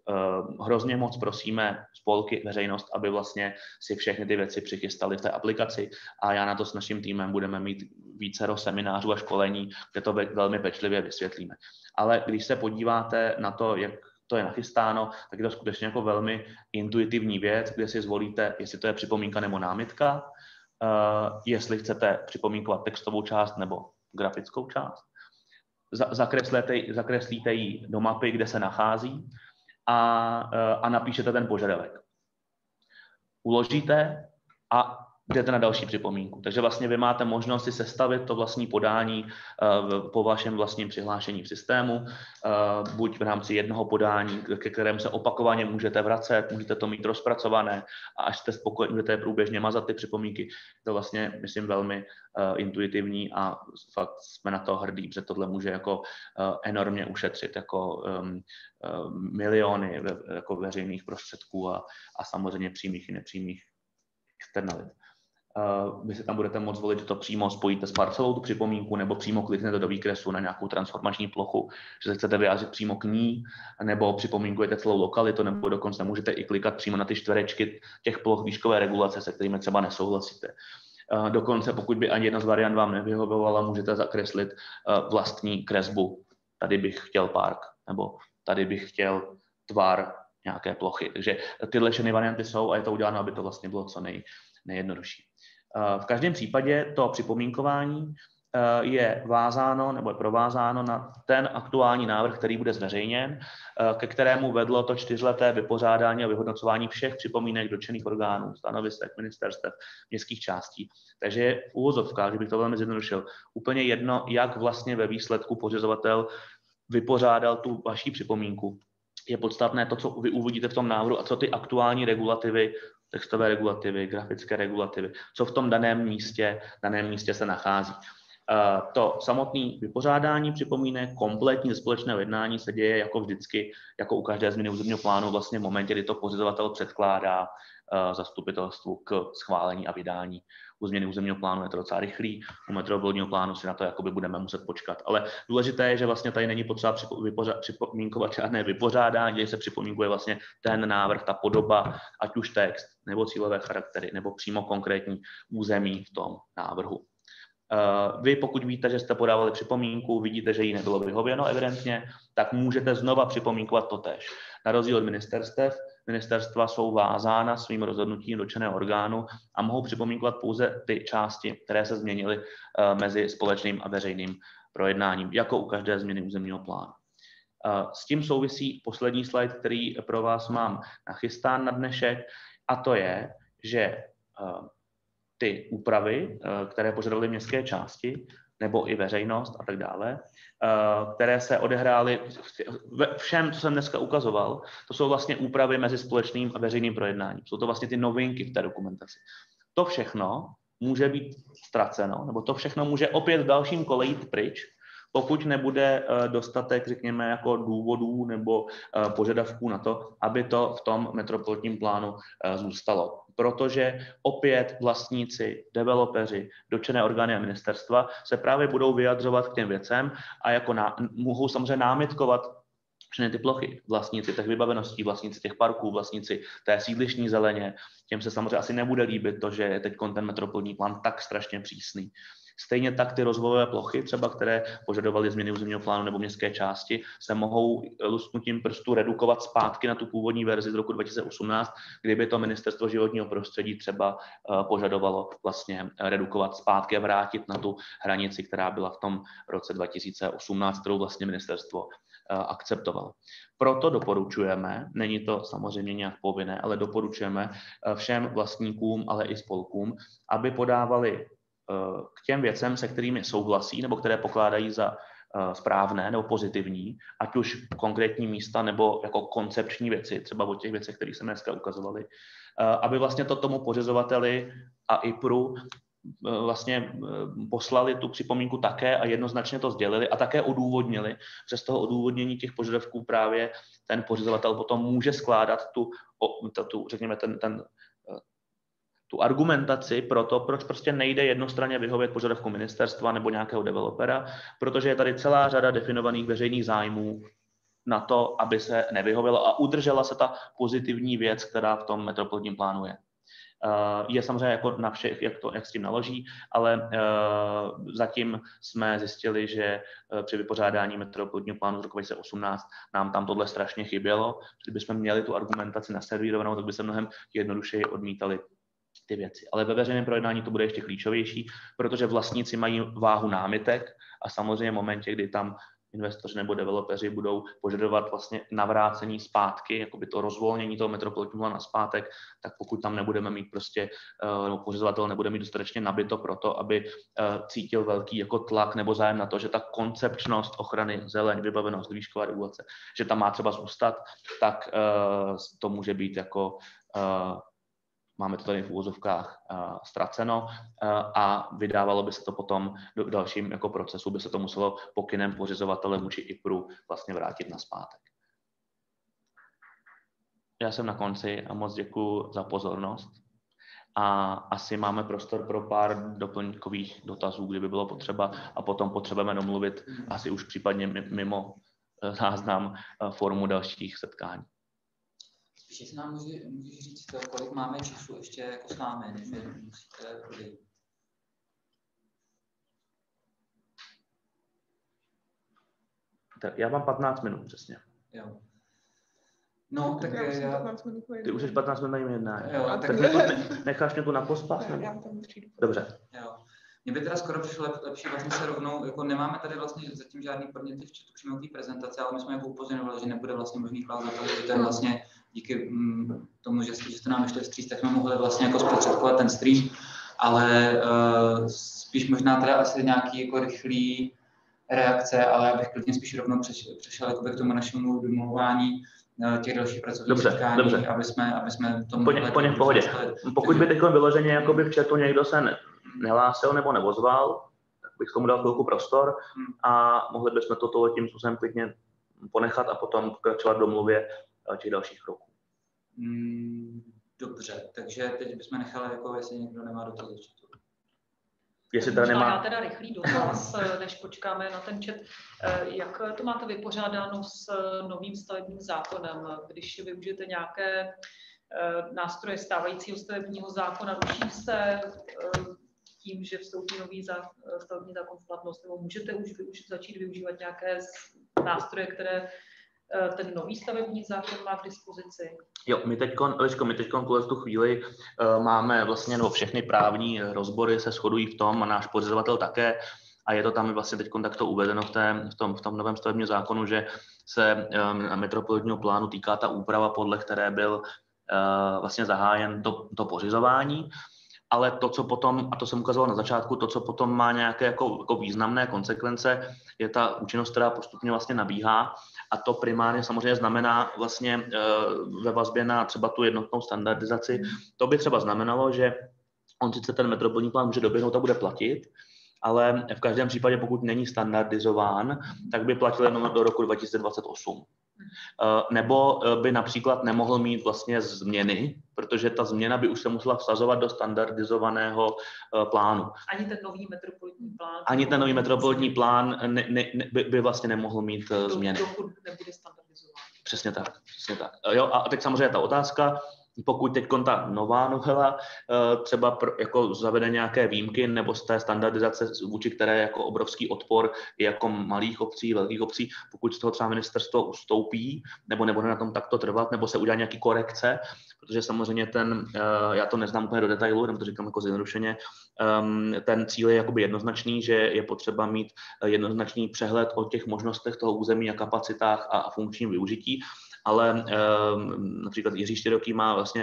Speaker 1: Hrozně moc prosíme spolky, veřejnost, aby vlastně si všechny ty věci přichystali v té aplikaci a já na to s naším týmem budeme mít vícero seminářů a školení, kde to velmi pečlivě vysvětlíme. Ale když se podíváte na to, jak to je nachystáno, tak je to skutečně jako velmi intuitivní věc, kde si zvolíte, jestli to je připomínka nebo námitka, Uh, jestli chcete připomínkovat textovou část nebo grafickou část. zakreslíte, zakreslíte ji do mapy, kde se nachází a, a napíšete ten požadavek. Uložíte a jdete na další připomínku. Takže vlastně vy máte možnost si sestavit to vlastní podání uh, po vašem vlastním přihlášení v systému, uh, buď v rámci jednoho podání, ke kterému se opakovaně můžete vracet, můžete to mít rozpracované a až jste spokojeni, můžete průběžně mazat ty připomínky. To vlastně, myslím, velmi uh, intuitivní a fakt jsme na to hrdí, protože tohle může jako uh, enormně ušetřit jako um, uh, miliony ve, jako veřejných prostředků a, a samozřejmě přímých i nepřímých externalit. Uh, vy si tam budete moct volit, že to přímo spojíte s parcelou, tu připomínku, nebo přímo kliknete do výkresu na nějakou transformační plochu, že se chcete vyjádřit přímo k ní, nebo připomínkujete celou lokalitu, nebo dokonce můžete i klikat přímo na ty čtverečky těch ploch výškové regulace, se kterými třeba nesouhlasíte. Uh, dokonce, pokud by ani jedna z variant vám nevyhovovala, můžete zakreslit uh, vlastní kresbu. Tady bych chtěl park, nebo tady bych chtěl tvar nějaké plochy. Takže tyhle všechny varianty jsou a je to uděláno, aby to vlastně bylo co nej, nejjednodušší. V každém případě to připomínkování je vázáno nebo je provázáno na ten aktuální návrh, který bude zveřejněn, ke kterému vedlo to čtyřleté vypořádání a vyhodnocování všech připomínek dotčených orgánů, stanovisek, ministerstev, městských částí. Takže v úvozovkách, kdybych to velmi zjednodušil, úplně jedno, jak vlastně ve výsledku pořizovatel vypořádal tu vaši připomínku. Je podstatné to, co vy uvidíte v tom návrhu a co ty aktuální regulativy, textové regulativy, grafické regulativy, co v tom daném místě, daném místě se nachází. To samotné vypořádání připomínek, kompletní ze společného jednání se děje jako vždycky, jako u každé změny územního plánu, vlastně v momentě, kdy to pořizovatel předkládá zastupitelstvu k schválení a vydání. U změny územního plánu je to docela rychlý, u metropolitního plánu si na to jakoby budeme muset počkat. Ale důležité je, že vlastně tady není potřeba připomínkovat žádné vypořádání, kde se připomínkuje vlastně ten návrh, ta podoba, ať už text, nebo cílové charaktery, nebo přímo konkrétní území v tom návrhu. Vy, pokud víte, že jste podávali připomínku, vidíte, že jí nebylo vyhověno evidentně, tak můžete znova připomínkovat totéž. Na rozdíl od ministerstev, ministerstva jsou vázána svým rozhodnutím dotčeného orgánu a mohou připomínkovat pouze ty části, které se změnily mezi společným a veřejným projednáním, jako u každé změny územního plánu. S tím souvisí poslední slide, který pro vás mám nachystán na dnešek, a to je, že ty úpravy, které požadovaly městské části, nebo i veřejnost a tak dále, které se odehrály ve všem, co jsem dneska ukazoval, to jsou vlastně úpravy mezi společným a veřejným projednáním. Jsou to vlastně ty novinky v té dokumentaci. To všechno může být ztraceno, nebo to všechno může opět v dalším kole jít pryč, pokud nebude dostatek, řekněme, jako důvodů nebo požadavků na to, aby to v tom metropolitním plánu zůstalo. Protože opět vlastníci, developeři, dotčené orgány a ministerstva se právě budou vyjadřovat k těm věcem a jako ná, mohou samozřejmě námitkovat všechny ty plochy, vlastníci těch vybaveností, vlastníci těch parků, vlastníci té sídlištní zeleně. Těm se samozřejmě asi nebude líbit to, že je teď ten metropolitní plán tak strašně přísný. Stejně tak ty rozvojové plochy, třeba které požadovaly změny územního plánu nebo městské části, se mohou lusknutím prstu redukovat zpátky na tu původní verzi z roku dva tisíce osmnáct, kdyby to ministerstvo životního prostředí třeba požadovalo vlastně redukovat zpátky a vrátit na tu hranici, která byla v tom roce dva tisíce osmnáct, kterou vlastně ministerstvo akceptovalo. Proto doporučujeme, není to samozřejmě nějak povinné, ale doporučujeme všem vlastníkům, ale i spolkům, aby podávali k těm věcem, se kterými souhlasí nebo které pokládají za správné nebo pozitivní, ať už konkrétní místa nebo jako koncepční věci, třeba o těch věcech, které jsme dneska ukazovali, aby vlastně to tomu pořizovateli a I P R U vlastně poslali tu připomínku také a jednoznačně to sdělili a také odůvodnili. Přes toho odůvodnění těch požadavků právě ten pořizovatel potom může skládat tu, tu řekněme, ten, ten tu argumentaci pro to, proč prostě nejde jednostranně vyhovět požadavku ministerstva nebo nějakého developera, protože je tady celá řada definovaných veřejných zájmů na to, aby se nevyhovělo a udržela se ta pozitivní věc, která v tom metropolitním plánu je. Je samozřejmě jako na všech, jak, to, jak s tím naloží, ale zatím jsme zjistili, že při vypořádání metropolitního plánu z roku dva tisíce osmnáct nám tam tohle strašně chybělo. Kdybychom měli tu argumentaci naservírovanou, tak by se mnohem jednodušeji odmítali ty věci. Ale ve veřejném projednání to bude ještě klíčovější, protože vlastníci mají váhu námitek a samozřejmě v momentě, kdy tam investoři nebo developeři budou požadovat vlastně navrácení zpátky, jakoby to rozvolnění toho metropolitního plánu na zpátek, tak pokud tam nebudeme mít prostě, nebo pořizovatel nebude mít dostatečně nabito pro to, aby cítil velký jako tlak nebo zájem na to, že ta koncepčnost ochrany zeleň, vybavenost, výšková regulace, že tam má třeba zůstat, tak to může být jako máme to tady v úvozovkách uh, ztraceno uh, a vydávalo by se to potom do dalším jako procesu, by se to muselo pokynem pořizovatele vůči I P R U vlastně vrátit nazpátek. Já jsem na konci a moc děkuji za pozornost a asi máme prostor pro pár doplňkových dotazů, kdyby bylo potřeba a potom potřebujeme domluvit asi už případně mimo záznam formu dalších setkání.
Speaker 3: Ještě nám můžeš, můžeš říct, kolik máme času ještě jako s námi, než musíte odejít.
Speaker 1: Tak já mám patnáct minut přesně.
Speaker 3: Jo. No, tak, tak já... já...
Speaker 1: Ty už jsi patnáct minut na jim jednání.
Speaker 3: Jo,
Speaker 1: tak ne, necháš mě tu na pospas?
Speaker 5: Já tam přijdu.
Speaker 1: Dobře.
Speaker 3: Jo. Mně by teda skoro přišlo lep, lepší vlastně se rovnou, jako nemáme tady vlastně zatím žádný podněty v chatu přímo té prezentace, ale my jsme jako upozorňovali, že nebude vlastně možný klást dotazy, že to je vlastně díky mm, tomu, že, že jste nám ještě vstříc, tak jsme mohli vlastně jako zprostředkovat ten stream, ale uh, spíš možná teda asi nějaký jako rychlý reakce, ale já bych klidně spíš rovnou přeš, přešel jakoby k tomu našemu domluvání uh, těch dalších pracovních setkání,
Speaker 1: dobře.
Speaker 3: aby jsme, aby jsme tomu...
Speaker 1: Po ně v pohodě. Pokud by teď vyloženě jakoby v chatu někdo se ne, nehlásil nebo nevozval, tak bych tomu dal chvilku prostor a mohli bychom toto tím způsobem klidně ponechat a potom pokračovat v domluvě těch dalších kroků.
Speaker 3: Dobře, takže teď bychom nechali, jako jestli někdo nemá dotaz.
Speaker 1: Jestli teda nemá...
Speaker 5: Já teda rychlý dotaz, než počkáme na ten chat. Jak to máte vypořádáno s novým stavebním zákonem? Když využijete nějaké nástroje stávajícího stavebního zákona, ruší se tím, že vstoupí nový zá, stavební zákon v platnost, nebo můžete už využít, začít využívat nějaké nástroje, které ten nový stavební zákon má k dispozici?
Speaker 1: Jo, my teď my teď v tu chvíli uh, máme vlastně, no, všechny právní rozbory se shodují v tom a náš pořizovatel také a je to tam vlastně teď takto uvedeno v, té, v, tom, v tom novém stavebním zákonu, že se um, metropolitního plánu týká ta úprava, podle které byl uh, vlastně zahájen to, to pořizování. Ale to, co potom, a to jsem ukazoval na začátku, to, co potom má nějaké jako, jako významné konsekvence, je ta účinnost, která postupně vlastně nabíhá. A to primárně samozřejmě znamená vlastně e, ve vazbě na třeba tu jednotnou standardizaci. To by třeba znamenalo, že on sice ten metropolitní plán může doběhnout a bude platit, ale v každém případě, pokud není standardizován, tak by platil jenom do roku dva tisíce dvacet osm. Nebo by například nemohl mít vlastně změny, protože ta změna by už se musela vsazovat do standardizovaného plánu.
Speaker 5: Ani ten nový metropolitní plán?
Speaker 1: Ani ten nový metropolitní plán ne, ne, ne, by, by vlastně nemohl mít do, změny.
Speaker 5: Dokud nebude standardizován.
Speaker 1: Přesně tak, přesně tak. Jo, a teď samozřejmě ta otázka, pokud teď ta nová novela třeba pro, jako zavede nějaké výjimky nebo z té standardizace, vůči které je jako obrovský odpor i jako malých obcí, velkých obcí, pokud z toho třeba ministerstvo ustoupí nebo nebude na tom takto trvat, nebo se udělá nějaký korekce, protože samozřejmě ten, já to neznám úplně do detailu, jenom to říkám jako zjednodušeně, ten cíl je jakoby jednoznačný, že je potřeba mít jednoznačný přehled o těch možnostech toho území a kapacitách a funkčním využití. Ale e, například Jiří Štěroký má vlastně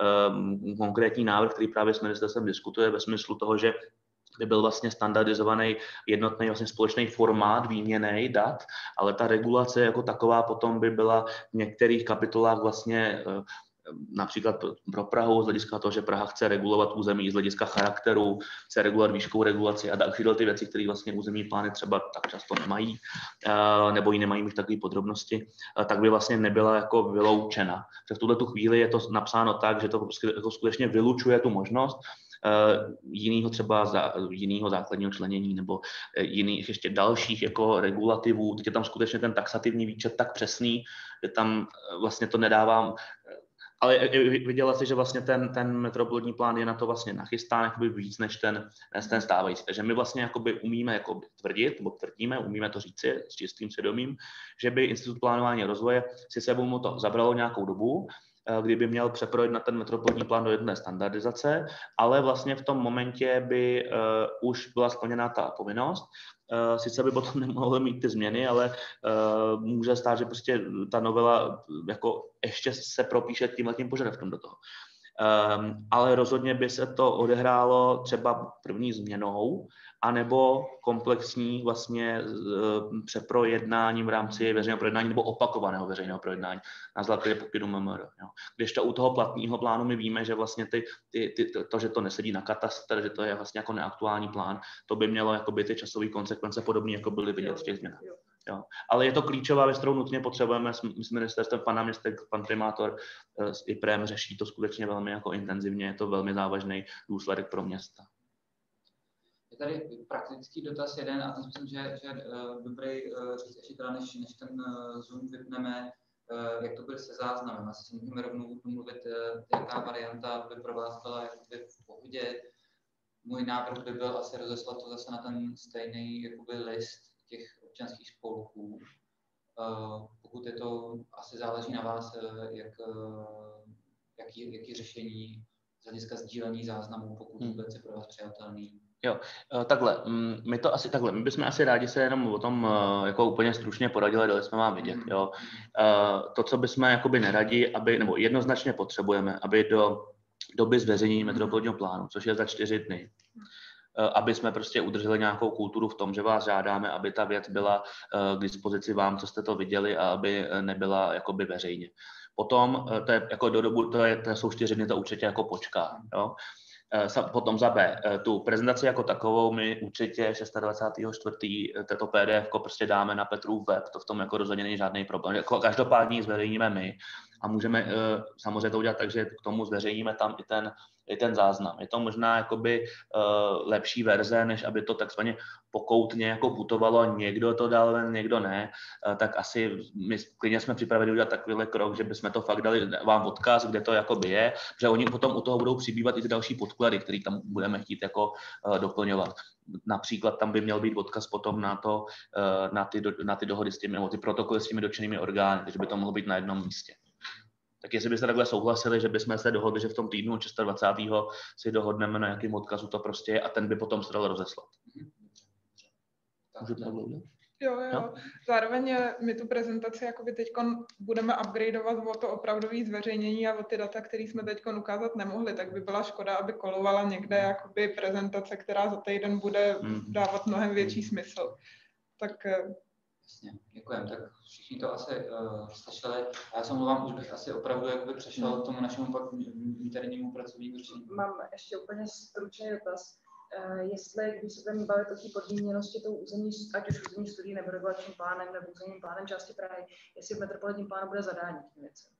Speaker 1: e, konkrétní návrh, který právě s ministerstvem diskutuje ve smyslu toho, že by byl vlastně standardizovaný jednotný vlastně společný formát výměnej dat, ale ta regulace jako taková potom by byla v některých kapitolách vlastně e, například pro Prahu z hlediska toho, že Praha chce regulovat území z hlediska charakteru, chce regulovat výškovou regulaci a další ty věci, které vlastně územní plány třeba tak často nemají, nebo ji nemají mít takové podrobnosti, tak by vlastně nebyla jako vyloučena. V tuhle tu chvíli je to napsáno tak, že to jako skutečně vylučuje tu možnost jiného třeba za, jiného základního členění nebo jiných ještě dalších jako regulativů. Teď je tam skutečně ten taxativní výčet tak přesný, že tam vlastně to nedávám. Ale viděla si, že vlastně ten, ten metropolitní plán je na to vlastně nachystán jakoby víc než ten, než ten stávající. Takže my vlastně jakoby umíme jakoby tvrdit, nebo tvrdíme, umíme to říci s čistým svědomím, že by Institut plánování a rozvoje si sebou mu to zabralo nějakou dobu, kdyby měl přeprojednat ten metropolitní plán do jedné standardizace, ale vlastně v tom momentě by uh, už byla splněná ta povinnost Uh, sice by potom nemohlo mít ty změny, ale uh, může stát, že prostě ta novela jako ještě se propíše tímhletím požadavkem do toho. Um, ale rozhodně by se to odehrálo třeba první změnou, anebo komplexní vlastně uh, přeprojednáním v rámci veřejného projednání nebo opakovaného veřejného projednání na základě pokynu M M R. Jo. Když to u toho platného plánu my víme, že vlastně ty, ty, ty, to, že to nesedí na katastr, že to je vlastně jako neaktuální plán, to by mělo jakoby ty časové konsekvence podobné, jako byly vidět v těch změnách. Jo. Ale je to klíčová věc, kterou nutně potřebujeme s, s ministerstvem, pan náměstek, pan primátor s IPREM řeší to skutečně velmi jako intenzivně, je to velmi závažný důsledek pro města.
Speaker 3: Je tady praktický dotaz jeden a to myslím, že, že uh, dobrý uh, říct ještě teda, než, než ten uh, Zoom vypneme, uh, jak to bude se záznamem. Asi si můžeme rovnou mluvit, uh, jaká varianta by pro vás byla jakoby v pohodě. Můj návrh by byl asi rozeslat to zase na ten stejný jakoby list těch občanských spolků. Uh, pokud je to, asi záleží na vás, uh, jak, uh, jaký, jaký řešení z hlediska sdílení záznamů, pokud
Speaker 1: hmm.
Speaker 3: vůbec je pro vás přijatelný.
Speaker 1: Jo, takhle, my to asi takhle, my bychom asi rádi se jenom o tom jako úplně stručně poradili, dali jsme vám vidět, jo. To, co bychom jakoby neradi, aby, nebo jednoznačně potřebujeme, aby do doby zveřejnění metropolního plánu, což je za čtyři dny, aby jsme prostě udrželi nějakou kulturu v tom, že vás žádáme, aby ta věc byla k dispozici vám, co jste to viděli, a aby nebyla jakoby veřejně. Potom, to je jako do dobu, to, je, to jsou čtyři dny, to určitě jako počká, jo. Potom za B, tu prezentaci jako takovou my určitě dvacátého čtvrtého čtvrtého této P D F prostě dáme na Petrův web, to v tom jako rozhodně není žádný problém. Jako každopádně ji zveřejníme my a můžeme samozřejmě to udělat tak, že k tomu zveřejníme tam i ten, i ten záznam. Je to možná jakoby uh, lepší verze, než aby to takzvaně pokoutně jako putovalo, někdo to dal, někdo ne, uh, tak asi my klidně jsme připravili udělat takovýhle krok, že bychom to fakt dali vám odkaz, kde to jakoby je, že oni potom u toho budou přibývat i ty další podklady, které tam budeme chtít jako uh, doplňovat. Například tam by měl být odkaz potom na to, uh, na ty, do, na ty dohody s těmi, nebo ty protokoly s těmi dotčenými orgány, takže by to mohlo být na jednom místě. Tak jestli byste takhle souhlasili, že bychom se dohodli, že v tom týdnu dvacátého šestého si dohodneme, na jakým odkazu to prostě je, a ten by potom se dal rozeslat. Můžu to udělat?
Speaker 6: Jo, jo.
Speaker 1: No?
Speaker 6: Zároveň my tu prezentaci jakoby teď budeme upgradeovat o to opravdové zveřejnění a o ty data, které jsme teď ukázat nemohli, tak by byla škoda, aby kolovala někde jakoby prezentace, která za týden bude dávat mnohem větší smysl. Tak
Speaker 3: jasně, děkujeme. Tak všichni to asi uh, slyšeli. A já se omlouvám, už bych asi opravdu jakoby přešel k tomu našemu pak internímu pracovnímu řešení.
Speaker 7: Mám ještě úplně stručný dotaz. Uh, jestli, když se budeme bavit o té podmíněnosti tou územní, ať už územní studií nebo regulačním plánem nebo územním plánem části Prahy, jestli v metropolitním plánu bude zadání tím věcem.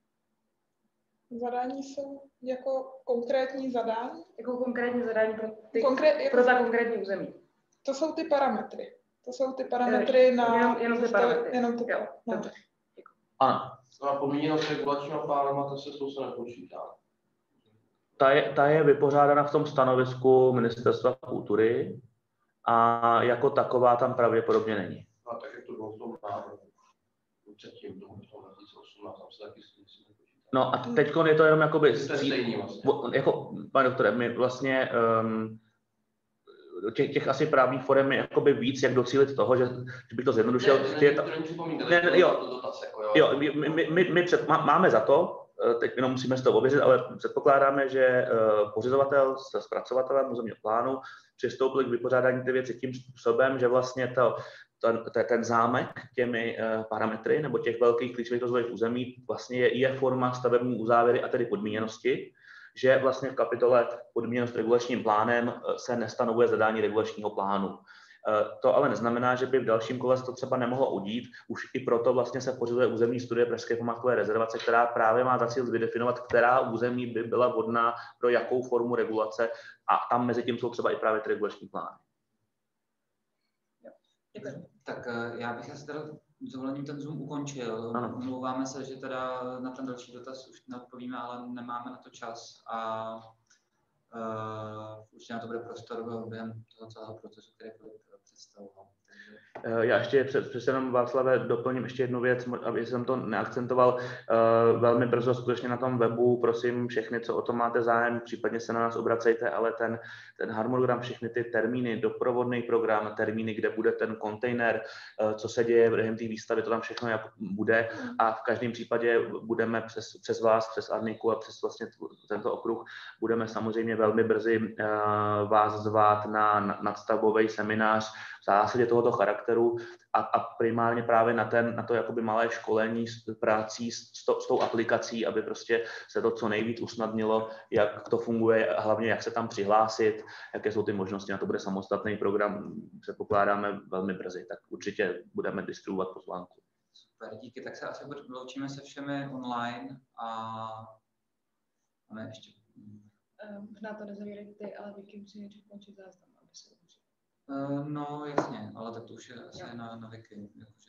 Speaker 6: Zadání jsou jako konkrétní zadání?
Speaker 7: Jako konkrétní zadání pro, ty,
Speaker 6: Konkrét, jako
Speaker 7: pro ta konkrétní území.
Speaker 6: To jsou ty parametry. To jsou ty parametry na...
Speaker 7: Jenom, jenom ty parametry.
Speaker 6: Jenom ty,
Speaker 7: jo,
Speaker 6: no.
Speaker 7: dobře.
Speaker 1: Ano.
Speaker 8: A podmíněnost regulačního plánu, to se to se nepočítá.
Speaker 1: Ta je, ta je vypořádána v tom stanovisku Ministerstva kultury a jako taková tam pravděpodobně není.
Speaker 8: A tak jak to bylo v tom návrhu. Předtím tomu v tom dva tisíce osmnáct, tam se taky si nepočítá.
Speaker 1: No a teď je to jenom jakoby...
Speaker 8: To je stejný vlastně.
Speaker 1: Jako, pane doktore, my vlastně... Um, Těch, těch asi právních forem je jakoby víc, jak docílit toho, že, že bych to zjednodušil.
Speaker 8: Ne, ne, ne, ne, ne, jo,
Speaker 1: jo, my, my, my, my před, má, máme za to, teď jenom musíme si to ověřit, ale předpokládáme, že uh, pořizovatel se zpracovatelem územního plánu přistoupil k vypořádání ty věci tím způsobem, že vlastně to, ten, ten zámek těmi uh, parametry nebo těch velkých klíčových rozvojových území vlastně je, je forma stavební uzávěry a tedy podmíněnosti, že vlastně v kapitole podmíněnost regulačním plánem se nestanovuje zadání regulačního plánu. To ale neznamená, že by v dalším kole to třeba nemohlo udít. Už i proto vlastně se pořizuje územní studie Pražské památkové rezervace, která právě má za cíl vydefinovat, která území by byla vhodná pro jakou formu regulace, a tam mezi tím jsou třeba i právě ty regulační plány.
Speaker 3: Tak já bych asi teda s dovolením ten Zoom ukončil. Omlouváme se, že teda na ten další dotaz už neodpovíme, ale nemáme na to čas a uh, určitě na to bude prostor během toho celého procesu, který Filip představoval.
Speaker 1: Já ještě přece jenom, Václave, doplním ještě jednu věc, aby jsem to neakcentoval. Velmi brzo skutečně na tom webu, prosím všechny, co o tom máte zájem, případně se na nás obracejte, ale ten, ten harmonogram, všechny ty termíny, doprovodný program, termíny, kde bude ten kontejner, co se děje během té výstavy, to tam všechno bude a v každém případě budeme přes, přes vás, přes Arniku a přes vlastně tento okruh, budeme samozřejmě velmi brzy vás zvát na nadstavbový seminář v zásadě tohoto charakteru a, a primárně právě na, ten, na to jakoby malé školení s prací s, to, s tou aplikací, aby prostě se to co nejvíc usnadnilo, jak to funguje a hlavně jak se tam přihlásit, jaké jsou ty možnosti. Na to bude samostatný program, předpokládáme velmi brzy, tak určitě budeme distribuovat pozvánku.
Speaker 3: Super, díky, tak se asi loučíme se všemi online a máme ještě...
Speaker 7: Možná to nezavírej ty, ale Vicky musí nejdřív končit záznam, aby se
Speaker 3: Uh, no jasně, ale tak to už je asi na, na Wiki.